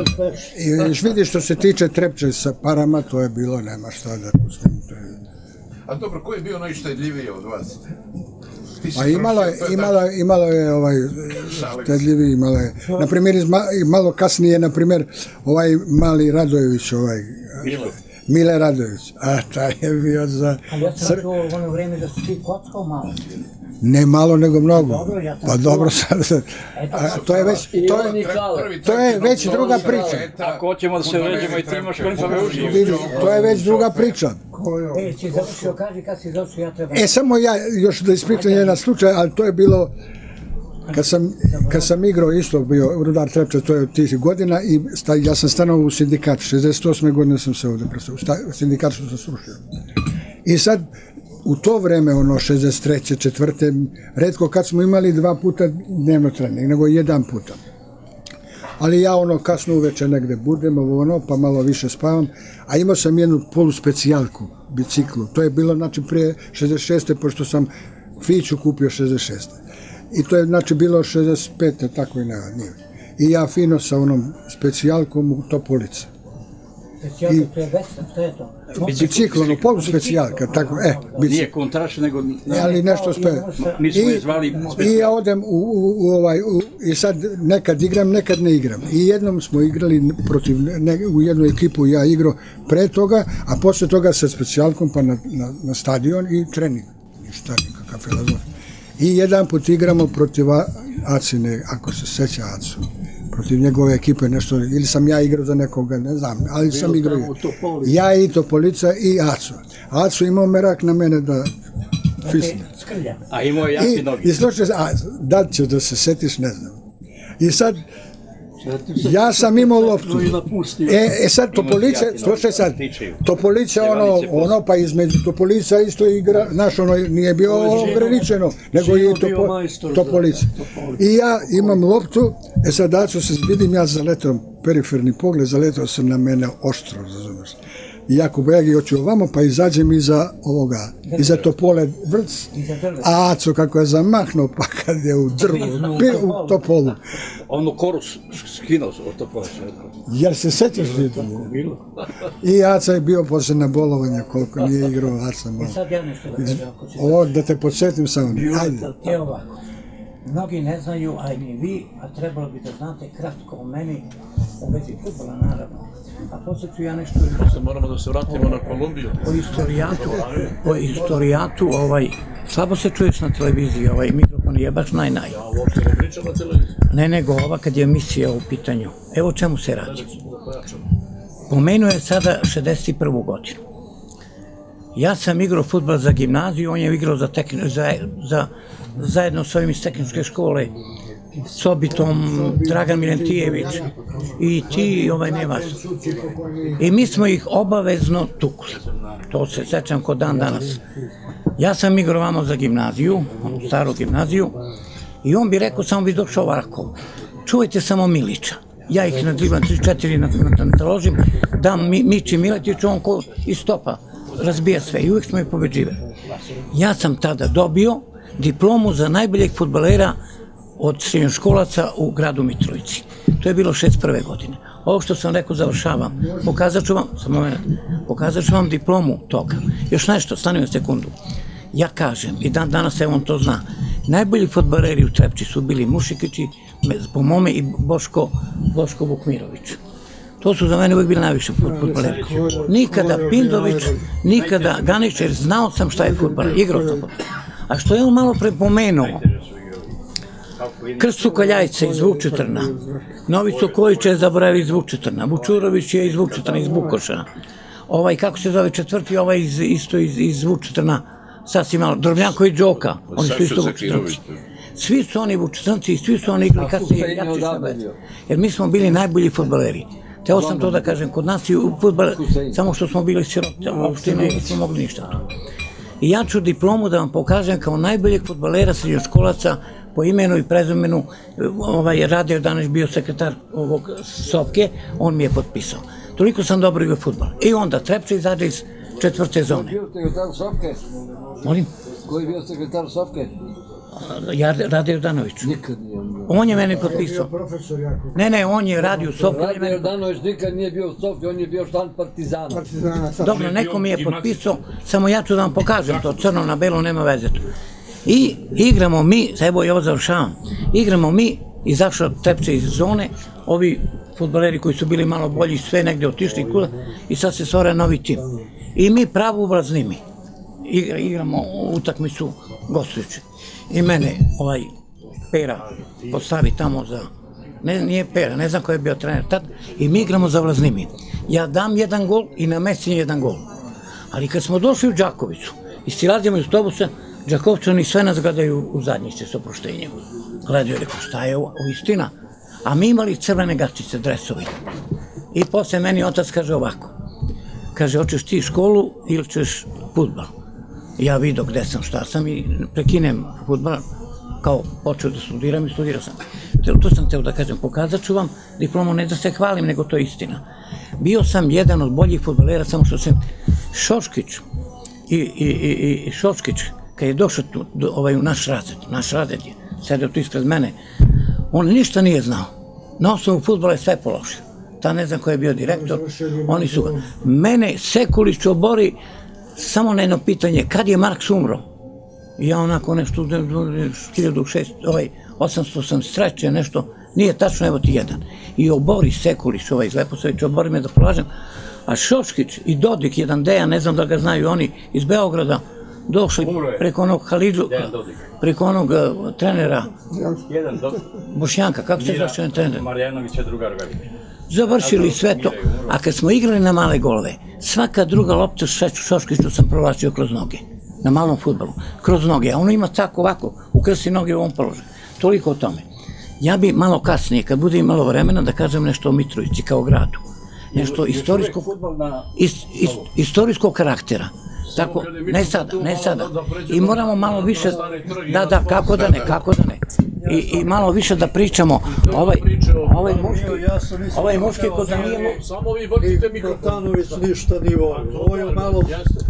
Vidi što se tiče Trepče sa parama, to je bilo, nema šta da pustim. A dobro, ko je bio najštedljiviji od vas? A imalo je, imalo je, imalo je ovaj štedljivi, imalo je, na primjer, malo kasnije, na primjer, ovaj mali Radojević, ovaj, Mile Radojević, a taj je bio za... Ali ja sam čuo u ono vreme da su ti kockao malo. Ne malo, nego mnogo. Pa dobro, sad, to je već, to je već druga priča. Ako hoćemo da se vređemo i ti imaš koncove uši. To je već druga priča. E, si završio, kaži kad si završio, ja treba... E, samo ja još da ispričam jedan slučaj, ali to je bilo... Kad sam, kad sam igrao isto bio Rudar Trepča, to je od tih godina i sta, ja sam stanovao u sindikatu, šezdeset osme godine sam se ovdje predstavio, u sindikatu što sam srušio. I sad, u to vreme, ono, šezdeset treće, četvrte, retko kad smo imali dva puta dnevno trening, nego jedan puta. Ali ja ono kasno uveče negde budem, ovo ono, pa malo više spavam, a imao sam jednu poluspecijalku, biciklu, to je bilo, znači, prije šezdeset šeste, pošto sam Fiću kupio šezdeset šeste. I to je, znači, bilo šezdeset pete, tako i nema, nije. I ja fino sa onom specijalkom u Topolice. Specijalka, to je vesel, što je to? Bicikl, ono, poluspecijalka, tako, e. Nije kontraš, nego... Ali nešto spe... Mi smo je zvali... I ja odem u ovaj, i sad nekad igram, nekad ne igram. I jednom smo igrali protiv, u jednu ekipu ja igrao pre toga, a posle toga sa specijalkom pa na stadion i trening. Ništa, nikakav filozof. I jedan put igramo protiv Acine, ako se seća Acu. Protiv njegove ekipe nešto, ili sam ja igrao za nekoga, ne znam, ali sam igrao. Ja i Topolica i Acu. Acu imao merak na mene da fisne. A imao jaki nogi. I slušaj, a da ćeš da se setiš, ne znam. I sad, ja sam imao loptu. E, e sad Topolića, slušaj sad, Topolića ono, ono pa između Topolića isto igra, znaš, ono nije bilo ograničeno, nego i Topolića. I ja imam loptu, e sad daću se, vidim ja zaletao, periferni pogled, zaletao sam na mene oštro, razumiješ. I jako bojagi oću ovamo, pa izađem iza ovoga, iza Topole vrc, a Aco kako je zamahnuo, pa kad je u drvu, u Topolu. Ono koru skinuo od Topole. Jer se sećaš li to? I Aca je bio posle na bolovanje, koliko nije igrao Aca malo. I sad ja nešto da kažem. Ovo, da te podsjetim samo. Ajde. Evo ovako. Mnogi ne znaju, a i ni vi, a trebalo bi da znate kratko o meni, u vezi futbola naravno. A poslije ću ja nešto... Posle moramo da se vratimo na Kolumbiju. O istorijatu, o istorijatu, ovaj, slabo se čuješ na televiziji, ovaj mikrofon je baš naj-naj. Ja uopšte ne pričam na televiziji. Ne, nego ova kad je emisija u pitanju. Evo čemu se radi. Pomenuo je sada šezdeset prvu godinu. Ja sam igrao fudbal za gimnaziju, on je igrao za, za, za, zajedno s ovim iz tehničke škole, Sobitom, Dragan Milentijević i ti ovaj Nevaš. I mi smo ih obavezno tukli. To se sećam kod dan danas. Ja sam igrao vamo za gimnaziju, onu staru gimnaziju, i on bi rekao, samo bi došao ovako, čuvajte samo Milića. Ja ih na driban tri četiri nataložim, dam Mići Miletiću, on ko iz stopa razbija sve i uvijek smo ih pobeđivali. Ja sam tada dobio diplomu za najboljeg fudbalera od srednjoškolaca u gradu Mitrovici. To je bilo šezdeset prve godine. Ovo što sam rekao završavam. Pokazat ću vam, samo moment, pokazat ću vam diplomu toga. Još nešto, stani na sekundu. Ja kažem, i dan danas evo on to zna, najbolji fudbaleri u Trepči su bili Mušikići, po mome i Boško, Boško Vukmirović. To su za mene uvijek bili najviše fudbaleri. Nikada Pindović, nikada Ganić, jer znao sam šta je fudbaler, igrao sam fudbaler. A što je on malo prepomenuo, Krstu Kaljajca iz Vučitrna, Novi Sokojić je zaboravio iz Vučitrna, Vučurović je iz Vučitrna, iz Bukoša, ovaj, kako se zove četvrti, ovaj isto iz Vučitrna, sasvim malo, Drobnjanko i Đoka, oni su isto Vučitrnci. Svi su oni Vučitrnci i svi su oni igrali kasnije jači štabet, jer mi smo bili najbolji fudbaleri. Teo sam to da kažem, kod nas je u fudbal, samo što smo bili sirota, opštine i nismo mogli ništa. I ja ću diplomu da vam pokažem kao najboljeg fudbalera srednjoškolaca po imenu i prezimenu, Radio danas bio sekretar ovog Sopke, on mi je potpisao. Toliko sam dobro igrao fudbal. I onda Trepča izađe iz četvrte zone. Ko je bio sekretar Sopke? Molim? Ko je bio sekretar Sopke? Rade Jordanović. Nikad nije bio. On je mene potpisao. Ne, ne, on je radio u Sopke. Rade Jordanović nikad nije bio u Sopke, on je bio član Partizana. Dobro, neko mi je potpisao, samo ja ću da vam pokažem to, crno na belo, nema veze tu. I igramo mi, evo i ovo završavam, igramo mi, izašao Trepča iz zone, ovi fudbaleri koji su bili malo bolji, sve negde otišli kuda, i sad se stvara novi tim. I mi pravo ulazni mi. Igramo utakmicu gostujući. I mene ovaj Pera postavi tamo za, nije Pera, ne znam ko je bio trener tad, i mi igramo za Vlaznimi. Ja dam jedan gol i na Mesinje jedan gol. Ali kad smo došli u Đakovicu i silazimo iz autobusa, Đakovčani sve nas gledaju u zadnjice s oproštenjem. Gledaju, rekao, šta je ovo, istina? A mi imali crvene gačice, dresovi. I posle meni otac kaže ovako, kaže, hoćeš ti školu ili ćeš fudbal? Ja vidio gde sam, šta sam i prekinem fudbal, kao počeo da studiram i studirao sam. To sam teo da kažem, pokazat ću vam diplomu, ne da se hvalim, nego to je istina. Bio sam jedan od boljih fudbalera, samo što sam Šoškić i Šoškić, kad je došao u naš razred, naš razred je sedeo tu ispred mene, on ništa nije znao. Na osnovu fudbala je sve položio. Ta ne znam ko je bio direktor, oni su ga. Mene Sekulić obori samo na jedno pitanje, kad je Marks umro? I ja onako nešto, hiljadu osamsto osamdeset treće nešto, nije tačno, evo ti jedan. I obori Sekulić, ovaj iz Leposavića, obori me da polažem. A Šoškić i Dodik, jedan Dejan, ne znam da ga znaju oni, iz Beograda, došli preko onog Halidžu, preko onog trenera Bošnjanka, kako se zvaše on trener? Marjanovića, drugar Galić. Završili sve to, a kad smo igrali na male golove, svaka druga lopta Šoškiću sam provlačio kroz noge, na malom fudbalu, kroz noge, a ono ima tako ovako, ukrsti noge u ovom položaju, toliko o tome. Ja bi malo kasnije, kad bude imalo vremena, da kažem nešto o Mitrovici kao gradu, nešto istorijskog karaktera. Tako, ne sada, ne sada. I moramo malo više, da, da, kako da ne, kako da ne. I malo više da pričamo, ovaj muški kod da nijemo... Samo vi vrtite mikrofon. Kotanović ništa nivo, ovo je malo...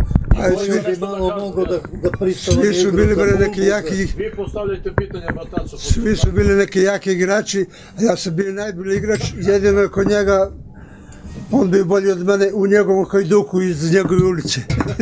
Svi su bili neki jaki... Vi postavljajte pitanje Batacu. Svi su bili neki jaki igrači, a ja sam bio najbolji igrač, jedino je kod njega... On bio bolji od mene u njegovom Hajduku iz njegove ulice.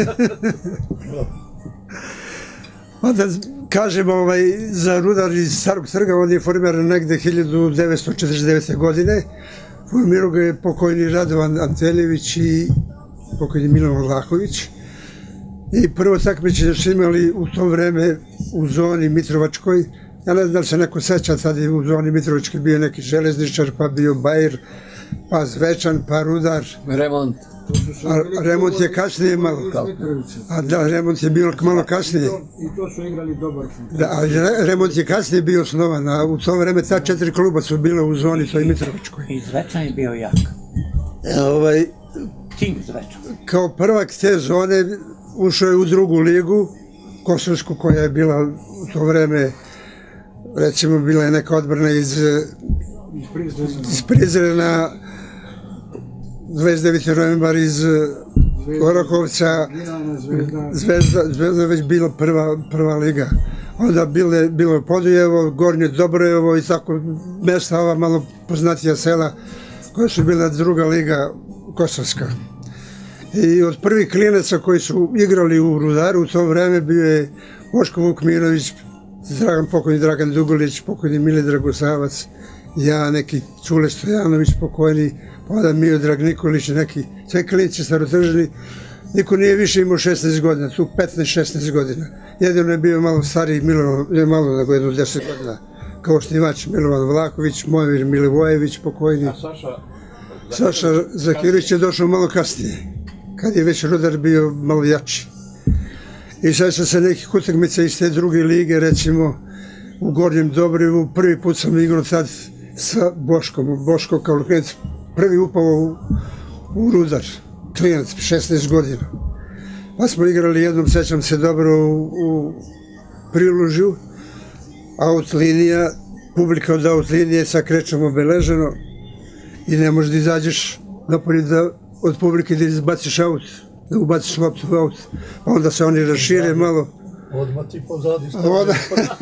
Onda kažem za Rudar iz Starog trga, on je formiran negde hiljadu devetsto četrdeset devete. godine. Formirao ga je pokojni Radovan Anteljević i pokojni Milan Vlahović. I prvo takmičenje su imali u to vreme u zoni Mitrovačkoj. Ja ne znam da li se neko seća, tad je u zoni Mitrovačkoj bio neki železničar, pa bio Bajir, pa Zvečan, pa Rudar. Remont. Remont je kasnije imao. A da, Remont je bilo malo kasnije. I to su igrali dobar. Da, ali Remont je kasnije bio osnovan, a u to vreme ta četiri kluba su bila u zoni toj Mitrovačkoj. I Zvečan je bio jak. Tim Zvečan. Kao prvak te zone ušao je u drugu ligu, Kosovsku, koja je bila u to vreme, recimo, bila je neka odbrana iz Prizrena, dvadeset deveti novembar iz Orahovca, Zvezda je već bila prva liga. onda bile, bilo Podujevo, Gornje Dobrojevo i tako mesta, ova malo poznatija sela koja su bila druga liga kosovska. I od prvih klinaca koji su igrali u Rudaru u to vreme bio je Boško Vukmirović, Dragan pokojni Dragan Dugolić, pokojni Mile Dragosavac, ja, neki Čule Stojanović pokojni, onda Miodrag Nikolić, neki, sve klinici starotrženi. Niko nije više imao šesnaest godina, tu petnaest šesnaest godina. Jedino je bio malo stariji Milovan, ne malo nego jedno deset godina, kao osnivač Milovan Vlaković, Mojmir Milivojević pokojni. A Saša? Saša Zakirović je došao malo kasnije, kad je već Rudar bio malo jači. I sećam se nekih utakmica iz te druge lige, recimo u Gornjem Dobrivu, prvi put sam igrao tad sa Boškom, Boško kao klinac, prvi upao u, u Rudar, klinac, šesnaest godina. Pa smo igrali jednom, sećam se dobro, u, u Prilužju, aut linija, publika od aut linije sa krećom obeleženo i ne možeš da izađeš napolje da od publike da izbaciš aut, da ubaciš loptu u aut, pa onda se oni rašire malo. Odmah ti pozadi stavljaju.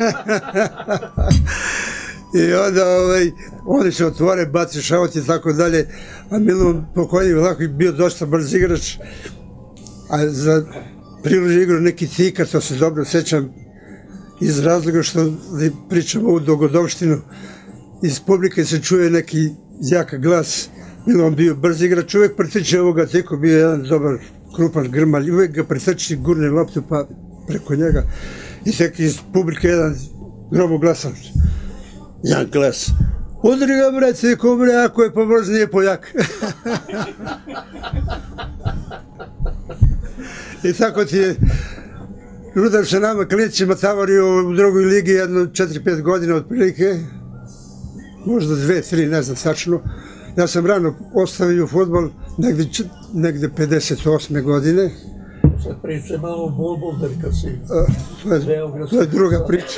I onda ovaj, oni se otvore, baciš aut i tako dalje, a Milovan pokojni Vlako je bio dosta brz igrač, a za Prilužje igrao neki Tika, to se dobro sećam, iz razloga što pričam ovu dogodovštinu, iz publike se čuje neki jak glas, Milovan bio brz igrač, uvek pretrče ovoga Tiku, bio jedan dobar, krupan grmalj, uvek ga pretrči, gurne loptu pa preko njega i tek iz publike jedan grobo glasan, jak glas. Udri ga bre, Tiku bre, ako je pobrz nije pojak. I tako ti je Rudar se nama klinicima tavario u drugoj ligi jedno četiri pet godina otprilike, možda dve, tri, ne znam tačno. Ja sam rano ostavio fudbal, negde, negde pedeset osme godine. Sad priče malo o Bolbolderka si. To je, to je druga priča.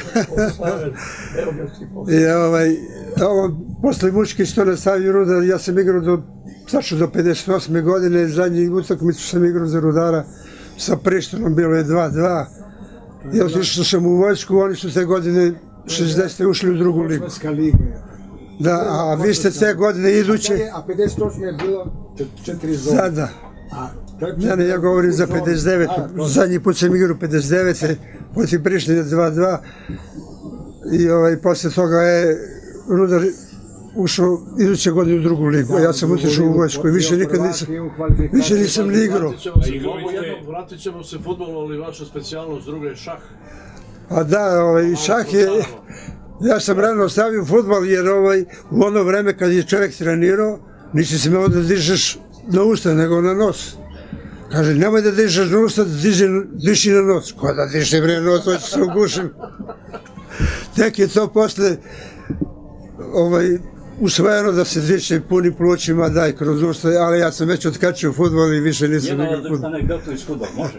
I ovaj, ovo, posle muški što nastavio Rudar, ja sam igrao do, tačno do pedeset osme godine, zadnji utakmicu sam igrao za Rudara sa Prištinom, bilo je dva dva. Ja otišao sam u vojsku, oni su te godine šezdesete ušli u drugu ligu. Da, a vi ste te godine iduće... A pedeset osme je bilo četiri zone. Da, da. Ne, ne, ja govorim za pedeset devetu. Zadnji put sam igrao pedeset devete, poti Prištine dva dva. I ovaj, posle toga je Rudar ušao iduće godine u drugu ligu. Ja sam otišao u vojsku i više nikad nisam... Više nisam ni igrao. Vratit ćemo se fudbalu, ali vaša specijalnost druga je šah. A da, ovaj, šah je... Ja sam rano ostavio fudbal jer ovaj, u ono vreme kad je čovjek trenirao, nisi se imao da dižeš na usta, nego na nos. Kaže, nemoj da dižeš na usta, diši na nos. Ko da diši bre nos, hoće se ugušim. Tek je to posle ovaj, usvojeno da se diše punim plućima, daj kroz usta, ali ja sam već otkačio fudbal i više nisam igrao fudbal. Jedna anegdota iz fudbala, može?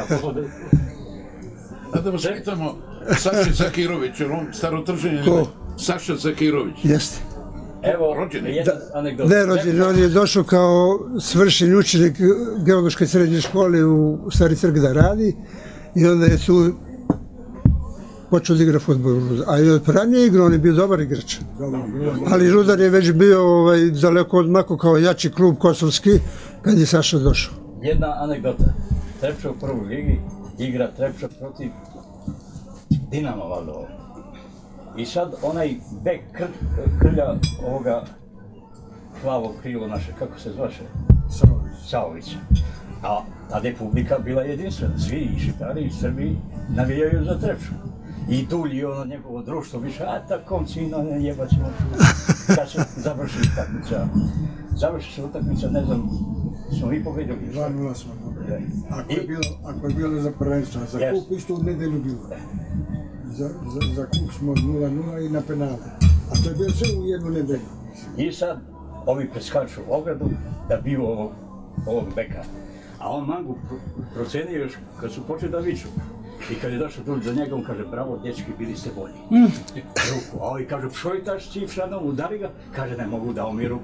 A da vas pitamo, Saša Zakirović, je on starotržen? Ko? Saša Zakirović. Jeste. Evo, jedna anegdota. Ne, rođen, on je došao kao svršeni učenik geološke srednje škole u Stari Trg da radi i onda je tu počeo da igra fudbal. A i od ranije igra, on je bio dobar igrač. Ali Rudar je već bio ovaj, daleko odmako kao jači klub kosovski kad je Saša došao. Jedna anegdota. Trepča u prvoj ligi, igra Trepča protiv Dinama Valdovo. I sad onaj bek kr, krlja ovoga plavog krilo naše, kako se zvaše? Savović. Savović. A tada je publika bila jedinstvena. Svi i Šiptari i Srbi navijaju za Trepču. I Dulji, ono njegovo društvo, više, a takom cino, ne jebat ćemo tu. Kad se završi utakmica. Završi se utakmica, ne znam, smo vi pobedili. dva nula smo pobedili. Ako je bilo, ako je bilo za prvenstvo, za yes. Kup isto u nedelju bilo. Za, za, za kup smo nula nula i na penale. A to je bilo sve u jednu nedelju. I sad, ovi preskaču u ogradu da biju ovog, ovog beka. A on Mangu procenio još kad su počeli da viču. I kad je došao tu do njega, on kaže, bravo, dječki, bili ste bolji. Mm. Ruku. A ovi kaže, pšojtaš, cipšanom, udari ga. Kaže, ne mogu, dao mi ruku.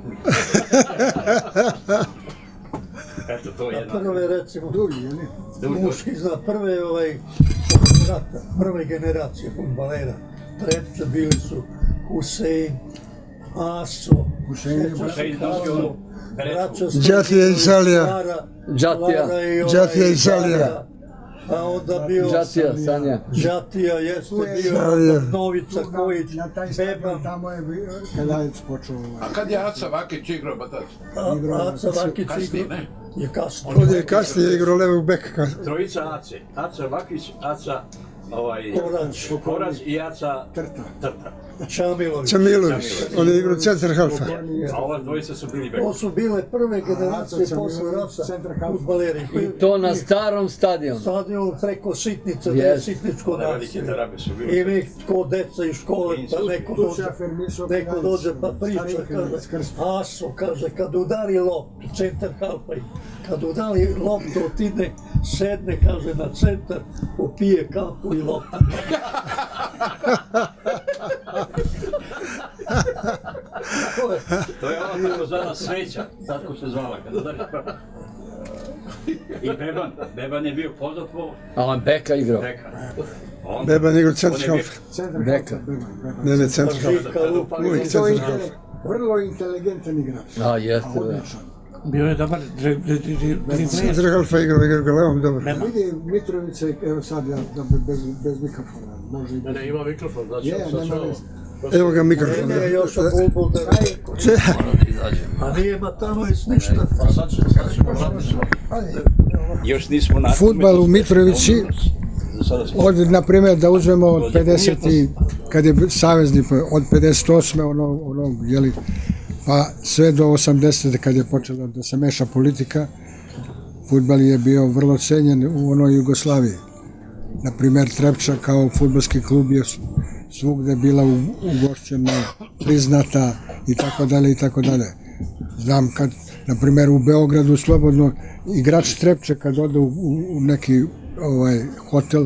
Eto, to je jedna. Prve, recimo, Dulji, ne? Muški zna prve, ovaj, posle rata, prve generacije fudbalera, Trepče bili su Husein, Aso, Džatija i Salija. Džatija. Džatija i Salija. A onda bio Džatija, Sanja. Džatija jeste bio, Novica Kojić, Beban. Tamo je kada je počeo. A kad je Aca Vakić igrao, batac? Aca Vakić Kasnije, igrao ne? je kasnije. Ovdje je kasnije igrao levog beka. Trojica Ace, Aca Vakić, Aca ovaj, Korać. Korać i Aca Trta. Trta. Čamilović. Čamilović, on je igrao centar halfa. A ova dvojica su bili beka. To su bile prve generacije posle rata fudbaleri. I to na starom stadionu. Stadion preko Sitnice, Yes. gdje je Sitničko Velike naselje. terabe su bili. I mi ko deca iz škole, pa neko dođe, neko dođe pa priča, kaže, Aso, kaže, kad udari loptu, centar halfa, kad udari loptu, otide, sedne, kaže, na centar, popije kapu i loptu. To je ona takozvana sveća, tako se zvala, kada udariš prvo. I Beban, Beban je bio poznat po A on beka igrao. beka. Beban je igrao centar halfa. Beka. Ne, ne, centar halfa. Uvijek centar halfa. Vrlo inteligentan igrač. A, jeste, da. Bio je dobar dribler. Centar halfa igrao, igrao ga levom dobro. Vidi Mitrovica, evo sad ja, da bez, bez mikrofona, može i Ne, ne, ima mikrofon, znači Je, sad nema sve ovo. veze. Evo ga mikrofon. Ne, još od futbol da Če? a nije Matanović ništa. A sad će, sad ćemo žati. Još nismo na... Fudbal u Mitrovici, od, na primjer, da uzmemo od pedeset i, kad je savezni, od pedeset osme ono, ono, jeli, pa sve do osamdesete kad je počela da se meša politika, fudbal je bio vrlo cenjen u onoj Jugoslaviji. Na primjer, Trepča kao fudbalski klub je svugde bila ugošćena, priznata i tako dalje i tako dalje. Znam kad, na primjer, u Beogradu slobodno igrač Trepče kad ode u, u neki ovaj hotel,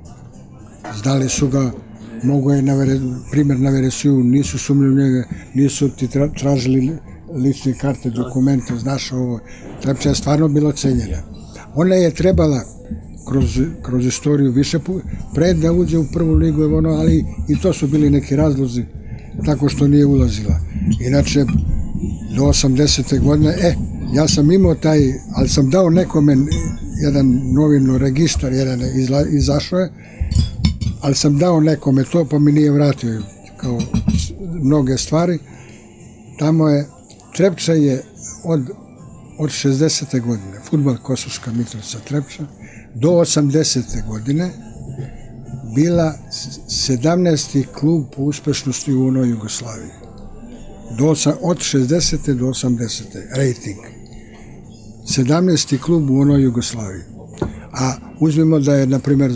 znali su ga, mogo je na vere, primjer na Veresiju, nisu sumnjali njega, nisu ti tra, tražili lične karte, dokumente, znaš ovo. Trepča je stvarno bila cenjena. Ona je trebala kroz, kroz istoriju više pred da uđe u prvu ligu, ono, ali i to su bili neki razlozi tako što nije ulazila. Inače, do osamdesete godine, e, ja sam imao taj, ali sam dao nekome jedan novino registar, jedan izla, izašao je, ali sam dao nekome to, pa mi nije vratio kao mnoge stvari. Tamo je, Trepča je od, od šezdesete godine, fudbal Kosovska Mitrovica Trepča, do osamdesete godine bila sedamnaesti klub po uspešnosti u onoj Jugoslaviji. Do, od šezdesete do osamdesete rating. sedamnaesti klub u onoj Jugoslaviji. A uzmimo da je, na primjer,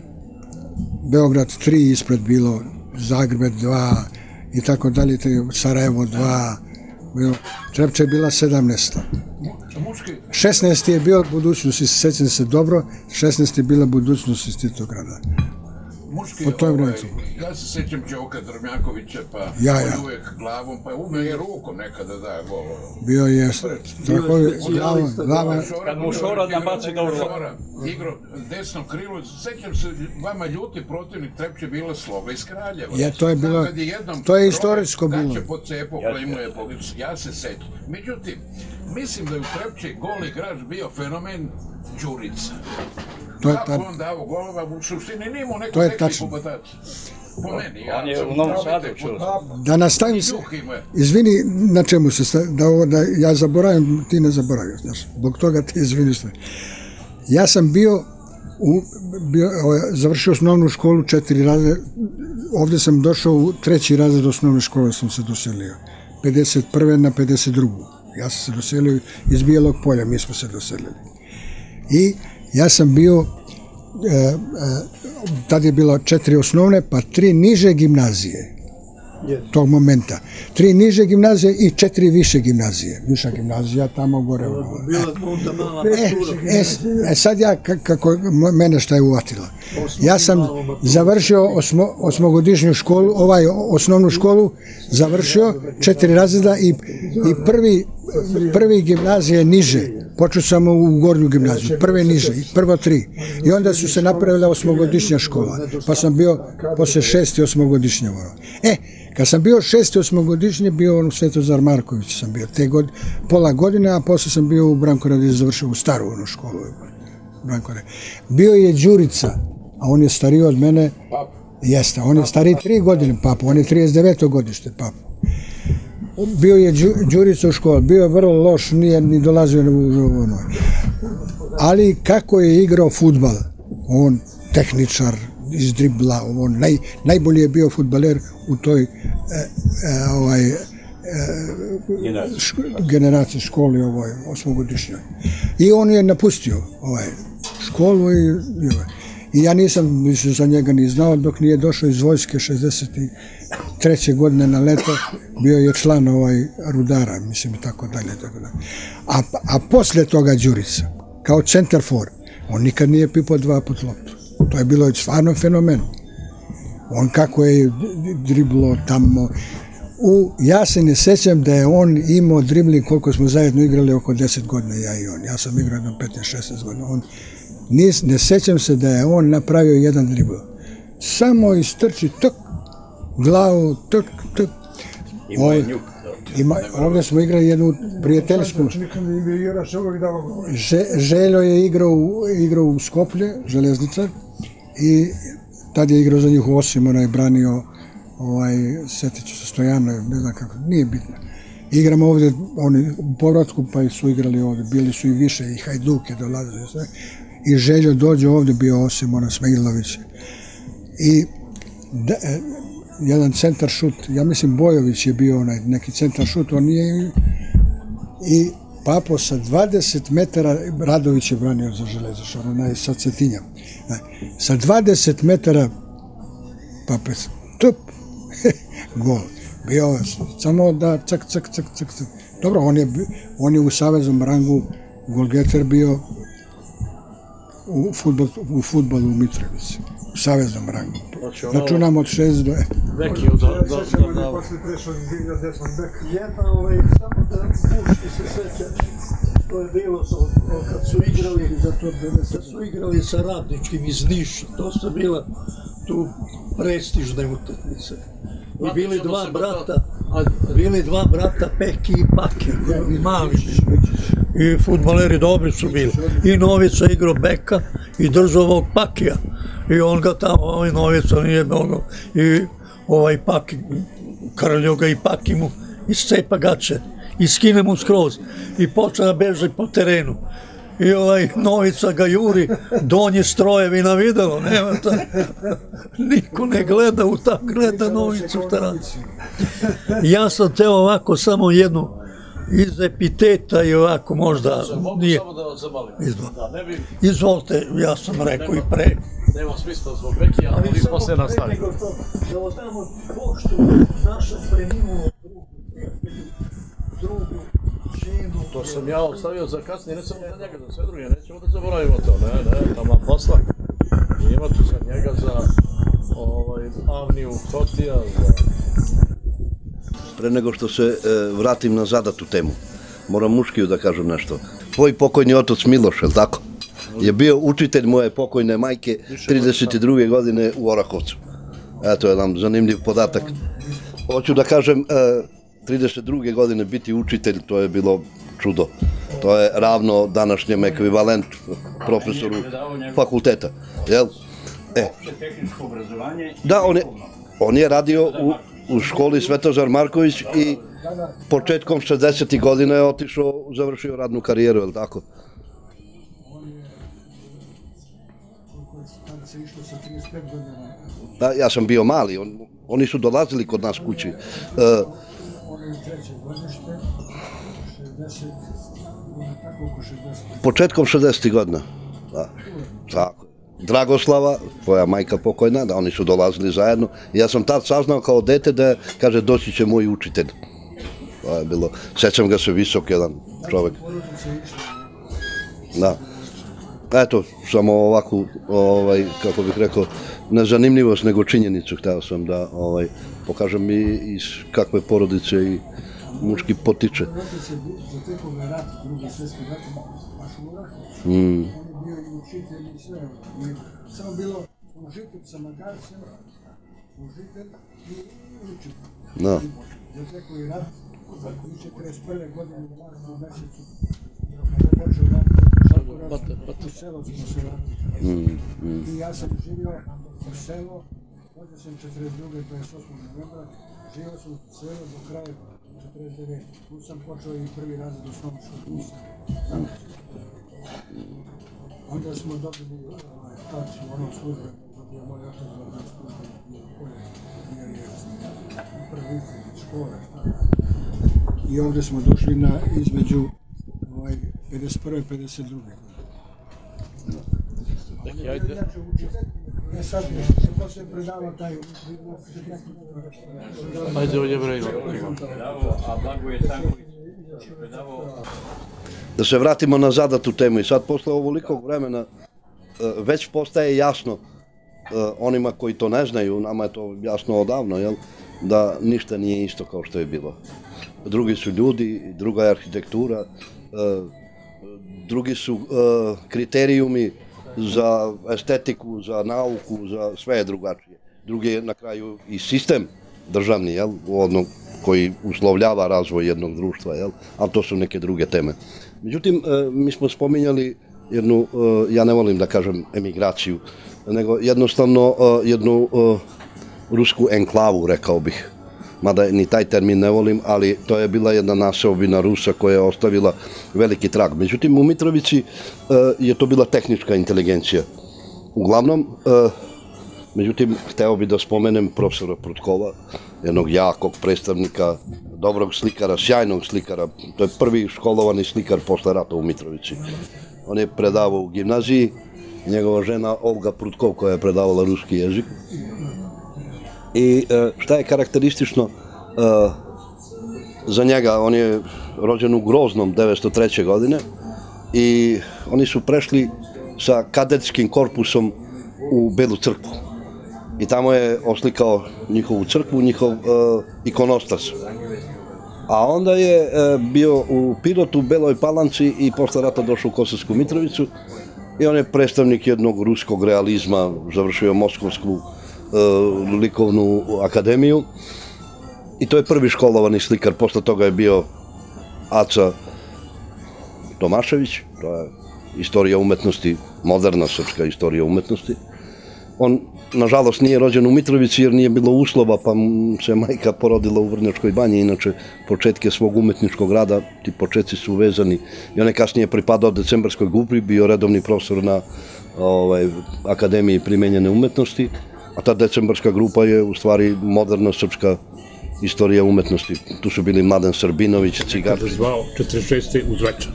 Beograd tri ispred bilo, Zagreb dva i tako dalje, Sarajevo dva, Trepča je bila sedamnaesta. šesnaesti je bio budućnost, sećam se dobro, šesnaesti je bila budućnost iz Titograda. Muški, Po toj ovaj, vremenu. ja se sjećam Đoka Drmjakovića, pa Ja, ja. on uvijek glavom, pa umeo i rukom nekada da gol. Bio je tako, glava, glava, Kad mu Šora nabaci dobro. Šora, igro desno krilo, sjećam se, vama ljuti protivnik Trepče bila Sloga iz Kraljeva. Je, to je bilo- Kad jednom to je proje, istorijsko bilo. Kad će po cepu, klimuje po licu, ja se sećam. Međutim, mislim da je u Trepči gol igrač bio fenomen Đurica. to je Kako tad, on davo golova, u suštini nije imao neku To je tehniku tačno. bataca. Po meni, ja On je sam u Novom probite Sadu čuo. fudbal. da nastavim I se, duh ima. izvini na čemu se, sta- da, ovo, da ja zaboravim, ti ne zaboravio, znaš, zbog toga ti izvini sve. Ja sam bio, u, bio o, završio osnovnu školu četiri razreda, ovdje sam došao u treći razred osnovne škole, sam se doselio, pedeset prve na pedeset drugu. Ja sam se doselio iz Bijelog Polja, mi smo se doselili. I ja sam bio, e, e, tad je bilo četiri osnovne, pa tri niže gimnazije tog momenta. Tri niže gimnazije i četiri više gimnazije. Viša gimnazija tamo gore. ono. Bila onda mala E, matura. e, e sad ja, ka- kako mo- mene šta je uvatilo. Ja sam završio osmo, osmogodišnju školu, ovaj osnovnu školu, završio četiri razreda i, i prvi, prvi gimnazije niže Počeo sam u Gornju gimnaziju, prve niže, prvo tri. I onda su se napravila osmogodišnja škola, pa sam bio posle šesti osmogodišnje. E, kad sam bio šesti osmogodišnje, bio on u Svetozar Marković sam bio, te god, pola godine, a posle sam bio u Brankoradi, završio u staru onu školu. Brankoradi. Bio je Đurica, a on je stariji od mene, jeste, on je stariji tri godine, papu, on je trideset deveto godište, papu. Bio je Đurica u školi, bio je vrlo loš, nije ni dolazio u ono. Ali kako je igrao fudbal, on tehničar iz dribla, on naj, najbolji je bio fudbaler u toj e, e, ovaj, e, ško, generaciji školi ovoj osmogodišnjoj. I on je napustio ovaj, školu i, i, i ja nisam više za njega ni znao dok nije došao iz vojske šezdeset treće godine na leto, bio je član ovaj Rudara, mislim i tako dalje. Tako dalje. A, a posle toga Đurica, kao centar for, on nikad nije pipao dva put loptu. To je bilo stvarno fenomen. On kako je driblo tamo. U, ja se ne sećam da je on imao dribling koliko smo zajedno igrali oko deset godina, ja i on. Ja sam igrao jedno petnaest šesnaest godina. On, nis, ne sećam se da je on napravio jedan dribl. Samo istrči, tok, glavu, tok, tok. Ima, ovdje smo igrali jednu prijateljsku. Željo je igrao, igrao u Skoplje, železnica, i tad je igrao za njih u Osim, onaj branio, ovaj, setit ću se Stojano, ne znam kako, nije bitno. Igramo ovdje, oni u povratku, pa su igrali ovdje, bili su i više, i Hajduk je dolazili sve. I Željo dođe ovdje, bio Osim, ona Smailović. I da, jedan centar šut, ja mislim Bojović je bio onaj neki centar šut, on nije, i Papo sa dvadeset metara, Radović je branio za Železaš, onaj sa Cetinjom, sa dvadeset metara Pape, tup, gol, bio samo da cak, cak, cak, cak, cak. Dobro, on je, on je u saveznom rangu golgeter bio u futbol, u futbolu u Mitrovici. U saveznom rangu. Računam od šest do... Neki od... Jedna, ovaj, samo da pušti se seća, to je bilo kad su igrali, kad su igrali sa Radničkim iz Niša, to su bila tu prestižne utakmice. I bili dva brata, bili dva brata Peki i Paki, i Mavić. I fudbaleri dobri su bili. I Novica igrao beka i držao ovog Pakija. I on ga tamo, ovaj Novica nije ono, i ovaj Paki, krljio ga i Paki mu iscepa gače i skine mu skroz i počne da beže po terenu. I ovaj Novica ga juri, donji strojevi na videlo, nema to. Niko ne gleda u ta, gleda Novicu šta radi. Ja sam teo ovako samo jednu iz epiteta i ovako možda nije. Samo da vas zamolim. Izvolite, ja sam rekao i pre. Nema smisla zbog Bekija, ali mi posle nastavimo. Da odamo poštu našem preminulom drugu, ženu. To sam ja ostavio za kasnije, ne samo za njega, za sve druge, nećemo da zaboravimo to, ne, ne, tamo posla. Ima tu za njega, za ovaj, Avniju Hotija, za... Pre nego što se e, vratim na zadatu temu, moram muškiju da kažem nešto. Tvoj pokojni otac Miloš, je li tako? Je bio učitelj moje pokojne majke trideset druge godine u Orahovcu. Eto jedan zanimljiv podatak. Hoću da kažem, e, trideset druge godine biti učitelj, to je bilo čudo. To je ravno današnjem ekvivalentu profesoru fakulteta. Jel? E. Da, on je, on je radio u, u školi Svetozar Marković i početkom šezdesetih godina je otišao, završio radnu karijeru, je li tako? Da, ja sam bio mali, on, oni su dolazili kod nas kući. Uh, početkom šezdesetih godina. Da, tako. Dragoslava, tvoja majka pokojna, da oni su dolazili zajedno. Ja sam tad saznao kao dete da kaže doći će moj učitelj. To je bilo, sećam ga se visok jedan čovjek. Da. Eto, samo ovakvu, ovaj, kako bih rekao, ne zanimljivost, nego činjenicu hteo sam da ovaj, pokažem i iz kakve porodice i muški potiče. Zatekao ga rat, drugi svjetski rat, baš u Iraku. Mm. On je bio i učitelj i sve. I samo bilo učitelj sa magarcem, učitelj i učitelj. Da. Zatekao i rat, i četrdeset prve godine u martu mjesecu, kada je počeo rat, u selo smo se vratili. I ja sam živio u selo, ovdje sam četrdeset druge dvadeset osmog novembra, živio sam u selo do kraja četrdeset devete. Tu sam počeo i prvi razred osnovne škole. Onda smo dobili staciju u onom službenu, dobio moj otac za onom službenu, jer je prvi škole. I ovdje smo došli na između pedeset prve i pedeset druge. Neki, ajde. E sad, posle predava taj... Ajde o Jevrejima. Da se vratimo na zadatu temu i sad posle ovolikog vremena već postaje jasno onima koji to ne znaju, nama je to jasno odavno, jel, da ništa nije isto kao što je bilo. Drugi su ljudi, druga je arhitektura, drugi su kriterijumi za estetiku, za nauku, za sve je drugačije. Drugi je na kraju i sistem državni, jel, ono koji uslovljava razvoj jednog društva, jel, ali to su neke druge teme. Međutim, mi smo spominjali jednu, ja ne volim da kažem emigraciju, nego jednostavno jednu rusku enklavu, rekao bih. Mada ni taj termin ne volim, ali to je bila jedna naseobina Rusa koja je ostavila veliki trag. Međutim, u Mitrovici je to bila tehnička inteligencija. Uglavnom, međutim, hteo bih da spomenem profesora Prutkova, jednog jakog predstavnika, dobrog slikara, sjajnog slikara. To je prvi školovani slikar posle rata u Mitrovici. On je predavao u gimnaziji, njegova žena Olga Prutkov koja je predavala ruski jezik. I šta je karakteristično za njega, on je rođen u Groznom devetsto treće godine i oni su prešli sa kadetskim korpusom u Belu crkvu. I tamo je oslikao njihovu crkvu, njihov ikonostas. A onda je bio u Pirotu, Beloj Palanci i posle rata došao u Kosovsku Mitrovicu i on je predstavnik jednog ruskog realizma, završio Moskovsku likovnu akademiju i to je prvi školovani slikar. Posle toga je bio Aca Tomašević, to je istorija umetnosti, moderna srpska istorija umetnosti. On, nažalost, nije rođen u Mitrovici jer nije bilo uslova, pa se majka porodila u Vrnjačkoj banji. Inače, početke svog umetničkog rada, ti početci su vezani. I on je kasnije pripadao Decembarskoj grupi, bio redovni profesor na Akademiji primenjene umetnosti, a ta Decembarska grupa je u stvari moderna srpska istorija umetnosti. Tu su bili Mladen Srbinović, Cigarčić. Kada zvao četrdeset šeste u Zvečan.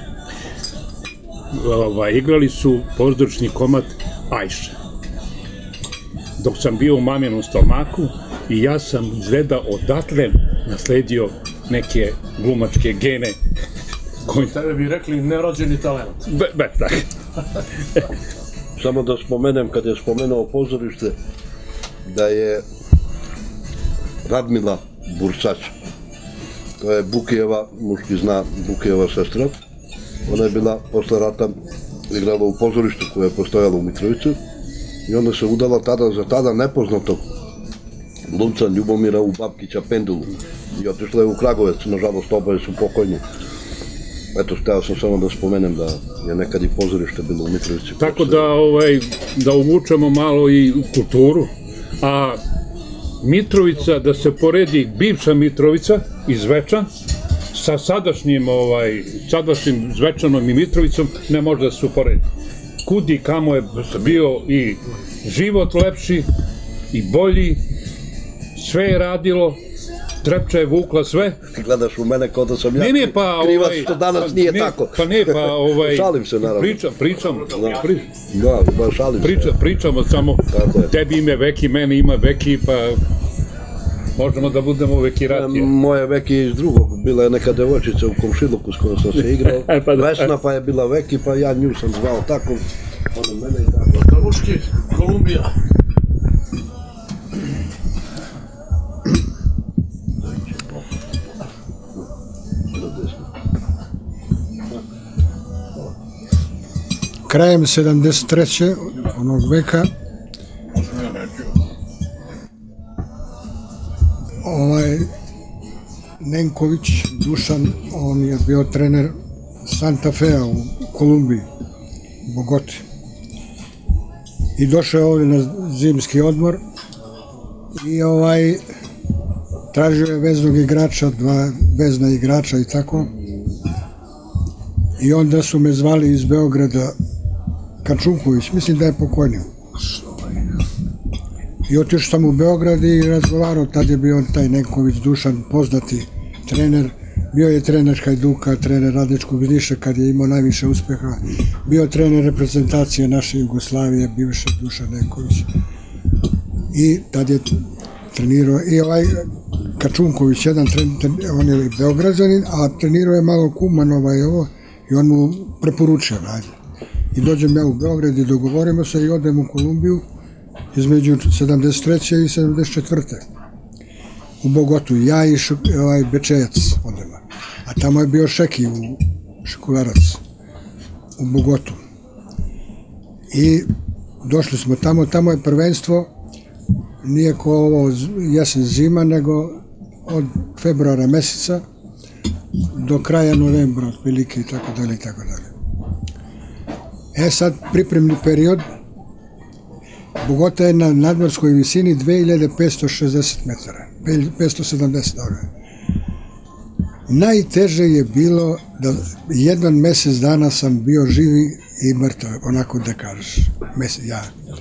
Igrali su pozdravični komad Ajše. Dok sam bio u maminom stomaku i ja sam izgleda odatle nasledio neke glumačke gene. Tada bi rekli nerođeni talent. Be, tako. Samo da spomenem, kad je spomenuo pozorište, da je Radmila Bursać, to je Bukijeva, muški zna Bukijeva sestra, ona je bila posle rata igrala u pozorištu koje je postojalo u Mitrovicu i onda se udala tada za tada nepoznatog glumca Ljubomira u Babkića Pendulu i otišla je u Kragovec, nažalost oboje su pokojni. Eto, hteo sam samo da spomenem da je nekad i pozorište bilo u Mitrovici. Tako da uvučemo malo i kulturu, a Mitrovica, da se poredi bivša Mitrovica iz Zvečan sa sadašnjim Zvečanom i Mitrovicom ne može da se uporedi. Kudi kamo je bio i život lepši i bolji, sve je radilo, Trepča je vukla sve. Ti gledaš u mene kao da sam ja krivac što danas nije tako. Pa ne, pa šalim se naravno. Pričam, pričam. Da, ba šalim se. Pričamo samo, tebi ime Veki, meni ima Veki, pa možemo da budemo Vekiratije. Moje Veki je iz drugog, bila je neka devojčica u komšiluku s kojom sam se igrao. Vesna pa je bila Veki, pa ja nju sam zvao tako. Ona mene i tako. Kaluški, Kolumbija. krajem sedamdeset treće onog veka ovaj Nenković Dušan, on je bio trener Santa Fea u Kolumbiji, u Bogoti. I došao je ovdje na zimski odmor i ovaj tražio je veznog igrača, dva vezna igrača i tako. I onda su me zvali iz Beograda Kačunković, mislim da je pokojnio. I otišao sam u Beograd i razgovarao, tad je bio taj Nenković Dušan, poznati trener. Bio je trener Hajduka, trener Radničkog Niša kad je imao najviše uspeha. Bio trener reprezentacije naše Jugoslavije, bivše Dušan Nenković. I tad je trenirao, i ovaj Kačunković, jedan trener, on je Beograđanin, a trenirao je malo Kumanova i ovo, i on mu preporučio, ajde. I dođem ja u Beograd i dogovorimo se i odem u Kolumbiju između sedamdeset treće i sedamdeset četvrte u Bogotu, ja i ovaj Bečejac odema. A tamo je bio Šeki, Šekularac, u Bogotu. I došli smo tamo, tamo je prvenstvo, nije ko ovo jesen zima, nego od februara meseca do kraja novembra, otprilike i tako dalje i tako dalje. E sad, pripremni period, Bogota je na nadmorskoj visini dve hiljade petsto šezdeset metara, petsto sedamdeset, dobro. Najteže je bilo da jedan mesec dana sam bio živi i mrtav, onako da kažeš, mesec, ja.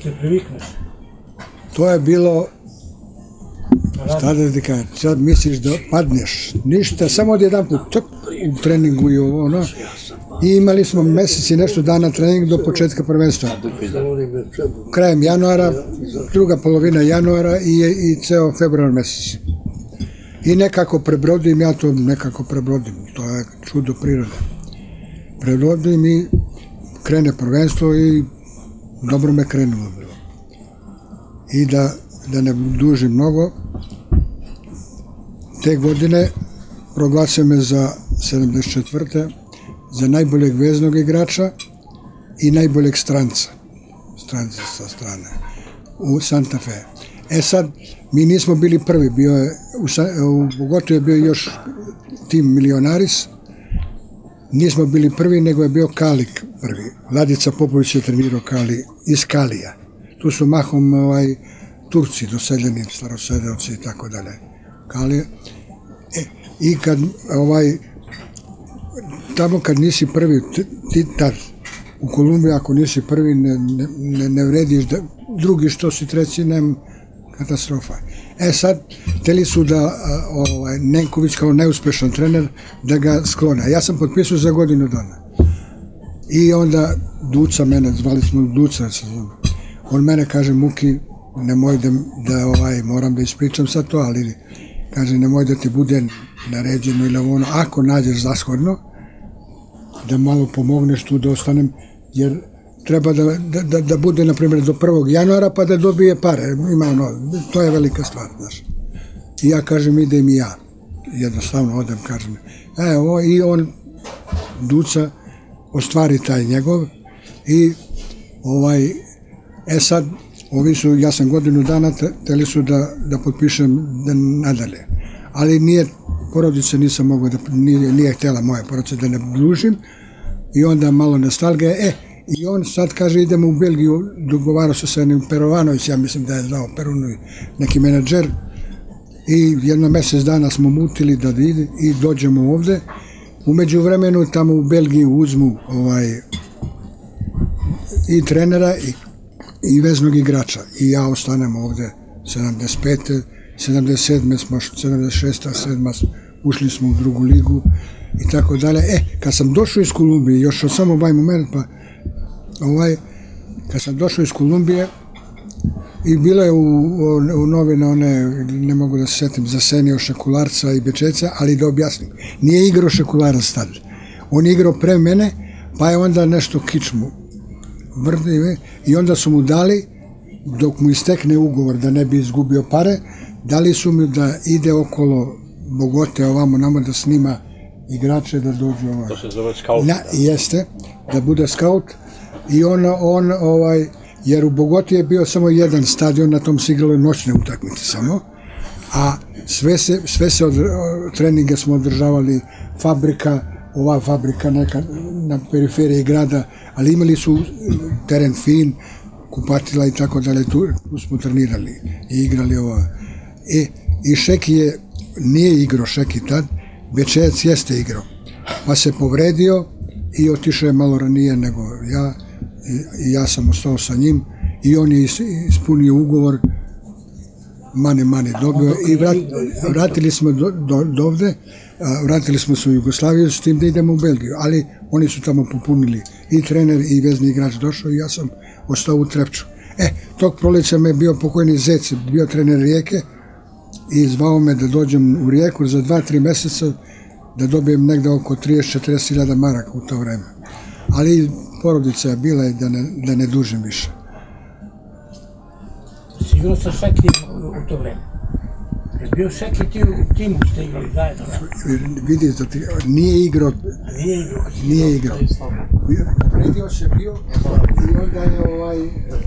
To je bilo, šta da ti kažem, sad misliš da padneš, ništa, samo od jedan put, čak u treningu i ovo, ono. I imali smo mesec i nešto dana trening do početka prvenstva. Krajem januara, druga polovina januara i, i ceo februar mesec. I nekako prebrodim, ja to nekako prebrodim, to je čudo prirode. Prebrodim i krene prvenstvo i dobro me krenulo bilo. I da, da ne dužim mnogo, te godine proglasio me za sedamdeset četvrte za najboljeg veznog igrača i najboljeg stranca, stranca sa strane, u Santa Fe. E sad, mi nismo bili prvi, bio je, u, u Bogotu je bio još tim Milionaris, nismo bili prvi, nego je bio Kalik prvi. Vladica Popović je trenirao Kali, iz Kalija. Tu su mahom ovaj, Turci, doseljeni, starosedeoci i tako dalje. Kalije. E, I kad ovaj, tamo kad nisi prvi, ti tad u Kolumbiji ako nisi prvi ne, ne, ne vrediš, da, drugi što si treći, nema katastrofa. E sad, hteli su da ovaj, Nenković kao neuspešan trener da ga sklone. Ja sam potpisao za godinu dana. I onda Duca mene, zvali smo Duca, on mene kaže, Muki, nemoj da, da ovaj, moram da ispričam sad to, ali kaže, nemoj da ti bude naređeno ili ono, ako nađeš zashodno, da malo pomogneš tu da ostanem, jer treba da, da, da bude, na primjer, do prvog januara pa da dobije pare. Ima ono, to je velika stvar, znaš. I ja kažem, idem i ja. Jednostavno odem, kažem. E, ovo, i on, Duca, ostvari taj njegov i ovaj, e sad, ovi su, ja sam godinu dana, hteli su da, da potpišem da nadalje. Ali nije, porodice nisam mogao da, nije, nije htjela moja porodice da ne dužim i onda malo nostalgije, e, i on sad kaže idemo u Belgiju, dogovarao se sa jednim Perovanović, ja mislim da je znao Perunu, neki menadžer, i jedno mjesec dana smo mutili da ide i dođemo ovde. Umeđu vremenu tamo u Belgiji uzmu ovaj, i trenera i, i veznog igrača i ja ostanem ovde sedamdeset pete sedamdeset sedme smo, sedamdeset šeste sedma ušli smo u drugu ligu i tako dalje. E, kad sam došao iz Kolumbije, još od samo ovaj moment, pa ovaj, kad sam došao iz Kolumbije i bilo je u, u, u novine one, ne mogu da se setim, za Senio Šekularca i Bečeca, ali da objasnim, nije igrao Šekularac tad. On je igrao pre mene, pa je onda nešto kičmu vrdi i onda su mu dali, dok mu istekne ugovor da ne bi izgubio pare, dali su mi da ide okolo Bogote ovamo namo da snima igrače da dođu ovamo. To se zove skaut. Na, jeste, da bude skaut, I on, on ovaj, jer u Bogoti je bio samo jedan stadion, na tom se igralo noćne utakmice samo, a sve se, sve se od, treninge smo održavali, fabrika, ova fabrika neka na periferiji grada, ali imali su teren fin, kupatila i tako dalje, tu, tu smo trenirali i igrali ovo. E, i Šeki je, nije igrao Šeki tad, Bečejac jeste igrao, pa se povredio i otišao je malo ranije nego ja, i, i ja sam ostao sa njim i on je ispunio ugovor, mane, mane dobio i vrat, vratili smo do, do, do ovde, vratili smo se u Jugoslaviju s tim da idemo u Belgiju, ali oni su tamo popunili i trener i vezni igrač došao i ja sam ostao u Trepču. E, tog proleća me je bio pokojni Zec, bio trener Rijeke i zvao me da dođem u Rijeku za dva, tri meseca da dobijem negde oko trideset do četrdeset hiljada maraka u to vreme. Ali porodica je bila i da ne, da ne dužim više. Si igrao sa Šekijem u to vreme? Je bio Šeki ti u timu ste igrali zajedno? Vidi, nije igrao. Nije igrao? Nije igrao. Povredio se bio i onda je ovaj,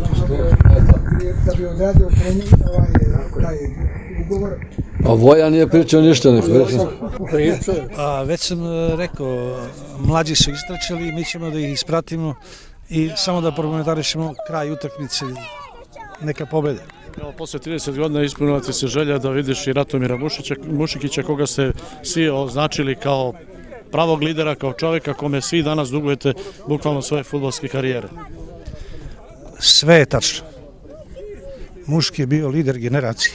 da bi odradio trening, ovaj, taj ugovor. A Vojan nije pričao ništa, ne pričao. A već sam rekao, mlađi su istračali, mi ćemo da ih ispratimo i samo da prokomentarišemo kraj utakmice, neka pobede. Evo, posle trideset godina ispunila ti se želja da vidiš i Ratomira Mušikića, koga ste svi označili kao pravog lidera, kao čoveka kome svi danas dugujete bukvalno svoje fudbalske karijere. Sve je tačno. Muški je bio lider generacije.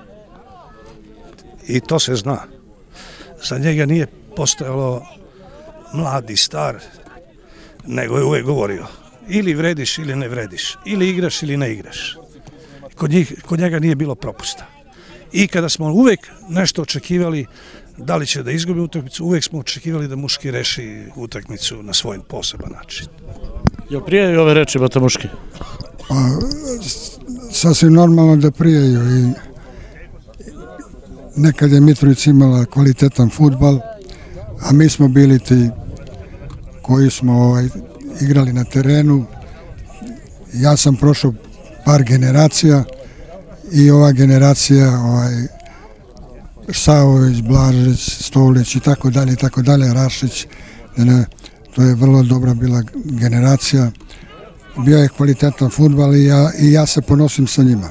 I to se zna. Za njega nije postojalo mladi, star, nego je uvek govorio ili vrediš ili ne vrediš, ili igraš ili ne igraš. Kod, njih, kod njega nije bilo propusta. I kada smo uvek nešto očekivali, da li će da izgubi utakmicu, uvek smo očekivali da Muški reši utakmicu na svoj poseban način. Jel prijaju ove reči, Bata Muški? Pa, sasvim normalno da prijaju i nekad je Mitrovica imala kvalitetan fudbal, a mi smo bili ti koji smo ovaj, igrali na terenu. Ja sam prošao par generacija i ova generacija ovaj, Savović, Blažić, Stolić i tako dalje i tako dalje, Rašić, ne, to je vrlo dobra bila generacija. Bio je kvalitetan fudbal i ja, i ja se ponosim sa njima.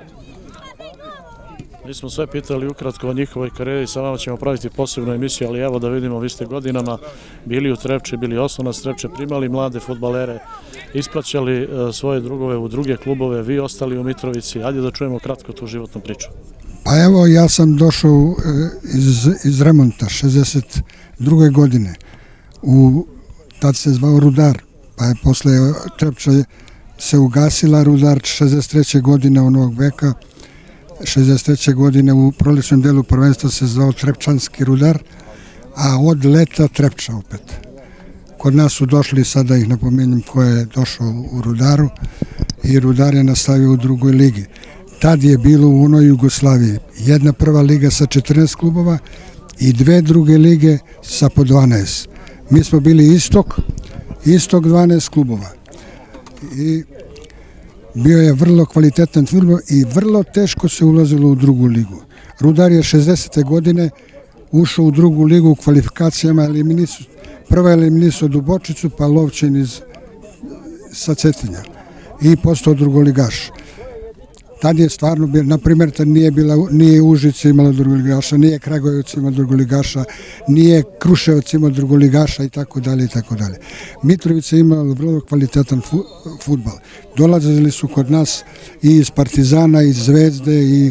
Mi smo sve pitali ukratko o njihovoj karijeri, sa vama ćemo praviti posebnu emisiju, ali evo da vidimo, vi ste godinama bili u Trepči, bili oslonac Trepče, primali mlade fudbalere, ispraćali svoje drugove u druge klubove, vi ostali u Mitrovici. Ajde da čujemo kratko tu životnu priču. Pa evo, ja sam došao iz, iz remonta šezdeset druge godine. U, tad se zvao Rudar, pa je posle Trepča se ugasila Rudar šezdeset treće godine onog veka. šezdeset treće godine u prolećnom delu prvenstva se zvao Trepčanski Rudar, a od leta Trepča opet. Kod nas su došli, sada ih napominjem ko je došao u Rudaru, i Rudar je nastavio u drugoj ligi. Tad je bilo u onoj Jugoslaviji jedna prva liga sa četrnaest klubova i dve druge lige sa po dvanaest. Mi smo bili istok, istok dvanaest klubova. I bio je vrlo kvalitetan fudbal i vrlo teško se ulazilo u drugu ligu. Rudar je šezdesete godine ušao u drugu ligu u kvalifikacijama, prva je eliminisao Dubočicu, pa Lovćin iz sa Cetinja i postao drugoligaš. Tad je stvarno bio, na primjer, tad nije, bila, nije Užice imala drugoligaša, nije Kragujevac imala drugoligaša, nije Kruševac imala drugoligaša i tako dalje i tako dalje. Mitrovica imala vrlo kvalitetan fudbal. Dolazili su kod nas i iz Partizana, iz Zvezde i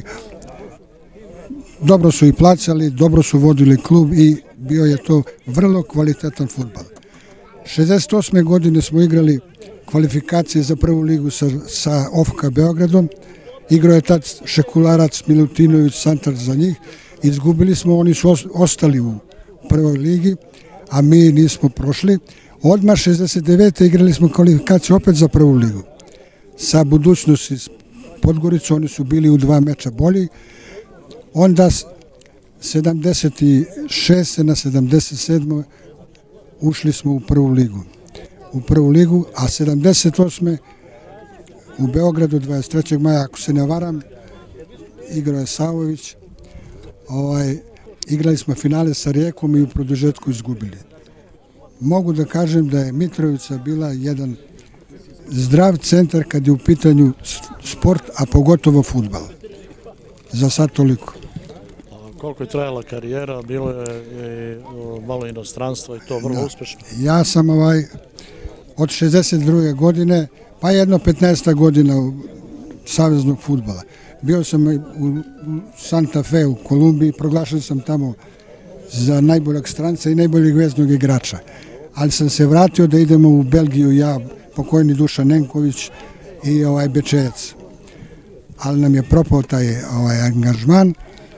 dobro su i plaćali, dobro su vodili klub i bio je to vrlo kvalitetan fudbal. šezdeset osme godine smo igrali kvalifikacije za prvu ligu sa, sa O F K Beogradom. Igrao je tad Šekularac, Milutinović, Santar za njih. Izgubili smo, oni su ostali u prvoj ligi, a mi nismo prošli. Odmah šezdeset devete igrali smo kvalifikaciju opet za prvu ligu. Sa Budućnosti iz Podgoricu, oni su bili u dva meča bolji. Onda sedamdeset šeste na sedamdeset sedme ušli smo u prvu ligu. u prvu ligu, a sedamdeset osme u Beogradu dvadeset trećeg maja, ako se ne varam, igrao je Savović, ovaj, igrali smo finale sa Rijekom i u produžetku izgubili. Mogu da kažem da je Mitrovica bila jedan zdrav centar kad je u pitanju sport, a pogotovo fudbal. Za sad toliko. Koliko je trajala karijera, bilo je i malo inostranstva i to vrlo uspešno. Ja sam ovaj, od šezdeset druge godine, pa jedno petnaesta godina u saveznog fudbala. Bio sam u Santa Fe u Kolumbiji, proglašen sam tamo za najboljeg stranca i najboljeg veznog igrača. Ali sam se vratio da idemo u Belgiju, ja, pokojni Dušan Nenković i ovaj Bečejac. Ali nam je propao taj ovaj angažman.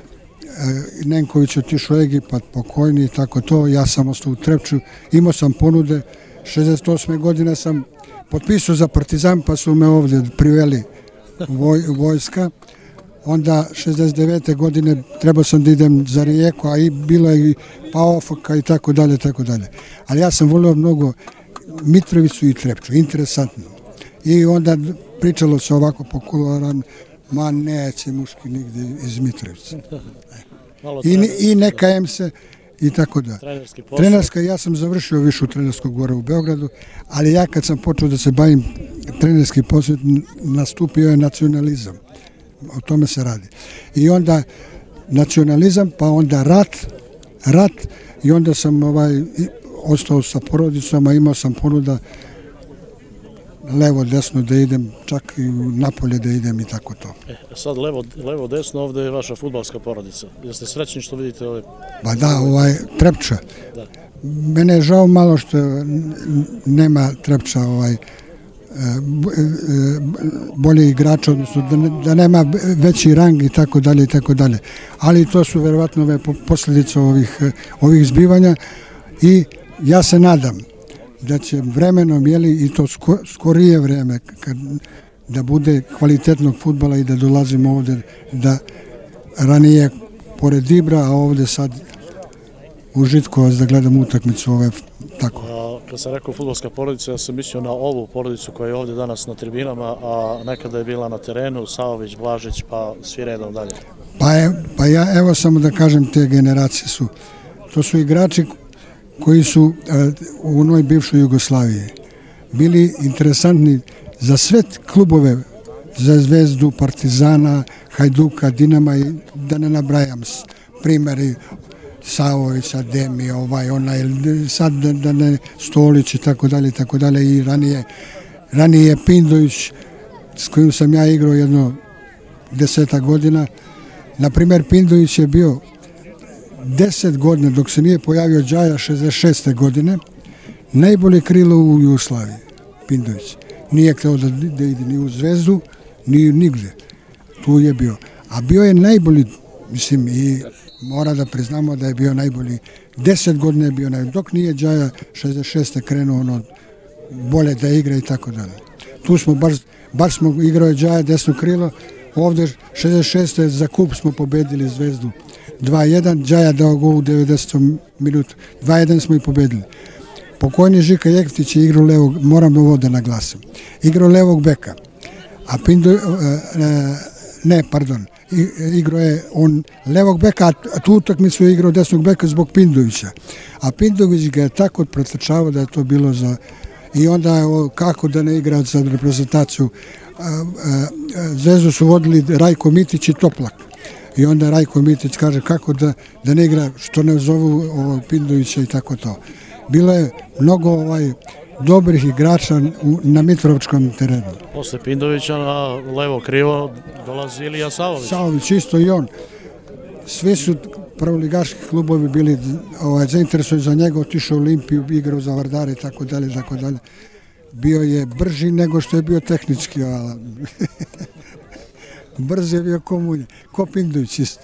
Nenković otišao u Egipat, pokojni i tako to. Ja sam ostao u Trepču, imao sam ponude. šezdeset osme godine sam potpisao za Partizan, pa su me ovdje priveli voj, vojska. Onda šezdeset devete godine trebao sam da idem za Rijeku, a i bilo je i Paofaka i tako dalje, tako dalje. Ali ja sam volio mnogo Mitrovicu i Trepču, interesantno. I onda pričalo se ovako po kuloaran, ma neće muški nigdje iz Mitrovice. I, i ne kajem se i tako da. Trenerski posao. Trenerska, ja sam završio višu trenerskog gore u Beogradu, ali ja kad sam počeo da se bavim trenerski posao, nastupio je nacionalizam. O tome se radi. I onda nacionalizam, pa onda rat, rat i onda sam ovaj, ostao sa porodicama, imao sam ponuda levo, desno da idem, čak i napolje da idem i tako to. E, sad levo, levo, desno, ovde je vaša fudbalska porodica. Jeste srećni što vidite ove... Ba da, ovaj, Trepča. Da. Mene je žao malo što nema Trepča ovaj, bolje igrača, odnosno da, ne, da nema veći rang i tako dalje i tako dalje. Ali to su verovatno ove posljedice ovih, ovih zbivanja i ja se nadam da će vremenom, jeli, i to sko, skorije vreme, kad, da bude kvalitetnog fudbala i da dolazimo ovde, da ranije pored Ibra, a ovde sad u Žitkovac da gledam utakmicu ove, tako. A, kad sam rekao fudbalska porodica, ja sam mislio na ovu porodicu koja je ovde danas na tribinama, a nekada je bila na terenu, Savović, Blažić, pa svi redom dalje. Pa, je, pa ja, evo samo da kažem, te generacije su, to su igrači koji su u onoj bivšoj Jugoslaviji bili interesantni za sve klubove, za Zvezdu, Partizana, Hajduka, Dinama i da ne nabrajam primjeri Savovića, Demi, ovaj, onaj, sad da, da ne Stolić i tako dalje, tako dalje i ranije, ranije Pindović s kojim sam ja igrao jedno deseta godina. Na primjer, Pindović je bio deset godina, dok se nije pojavio Džaja šezdeset šeste godine, najbolje krilo u Jugoslaviji, Pindović. Nije hteo da, da ide ni u Zvezdu, ni nigde. Tu je bio. A bio je najbolji, mislim, i mora da priznamo da je bio najbolji. Deset godina je bio najbolji, dok nije Džaja šezdeset šeste krenuo ono bolje da igra i tako dalje. Tu smo baš, baš smo igrao Džaja desno krilo, ovde šezdeset šeste za kup smo pobedili Zvezdu. dva jedan, Džaja dao gol u devedesetom minutu. dva jedan smo i pobedili. Pokojni Žika Jektić je igrao levog, moram ovo da naglasim, igrao levog beka. A Pindo, ne, pardon, igrao je on levog beka, a tu utakmicu je igrao desnog beka zbog Pindovića. A Pindović ga je tako pretrčavao da je to bilo za... I onda kako da ne igra za reprezentaciju. Zvezdu su vodili Rajko Mitić i Toplak. I onda Rajko Mitić kaže kako da, da ne igra, što ne zovu ovo, Pindovića i tako to. Bilo je mnogo ovaj, dobrih igrača u, na Mitrovačkom terenu. Posle Pindovića na levo krivo dolazi Ilija Savović. Savović isto i on. Svi su prvoligaški klubovi bili ovaj, zainteresovani za njega, otišao u Olimpiju, igrao za Vardare i tako dalje, tako dalje. Bio je brži nego što je bio tehnički, ali brz je bio komunje, ko Pindović isto.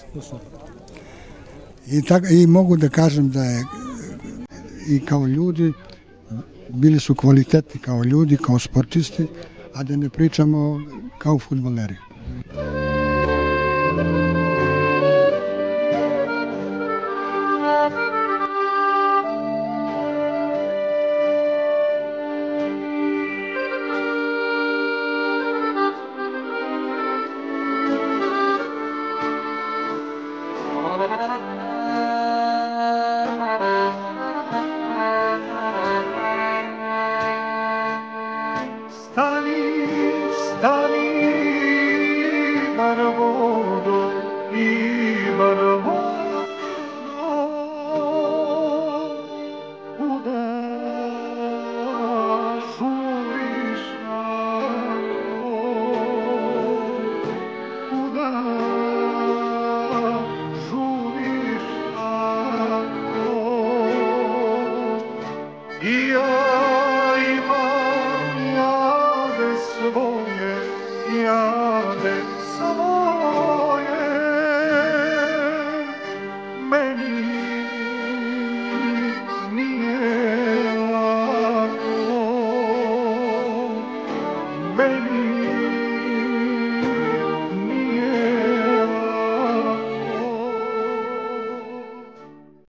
I, tak, I mogu da kažem da je i kao ljudi, bili su kvalitetni kao ljudi, kao sportisti, a da ne pričamo kao fudbaleri. iman vodo, iman vodo, kuda suvišno, kuda suvišno, i ja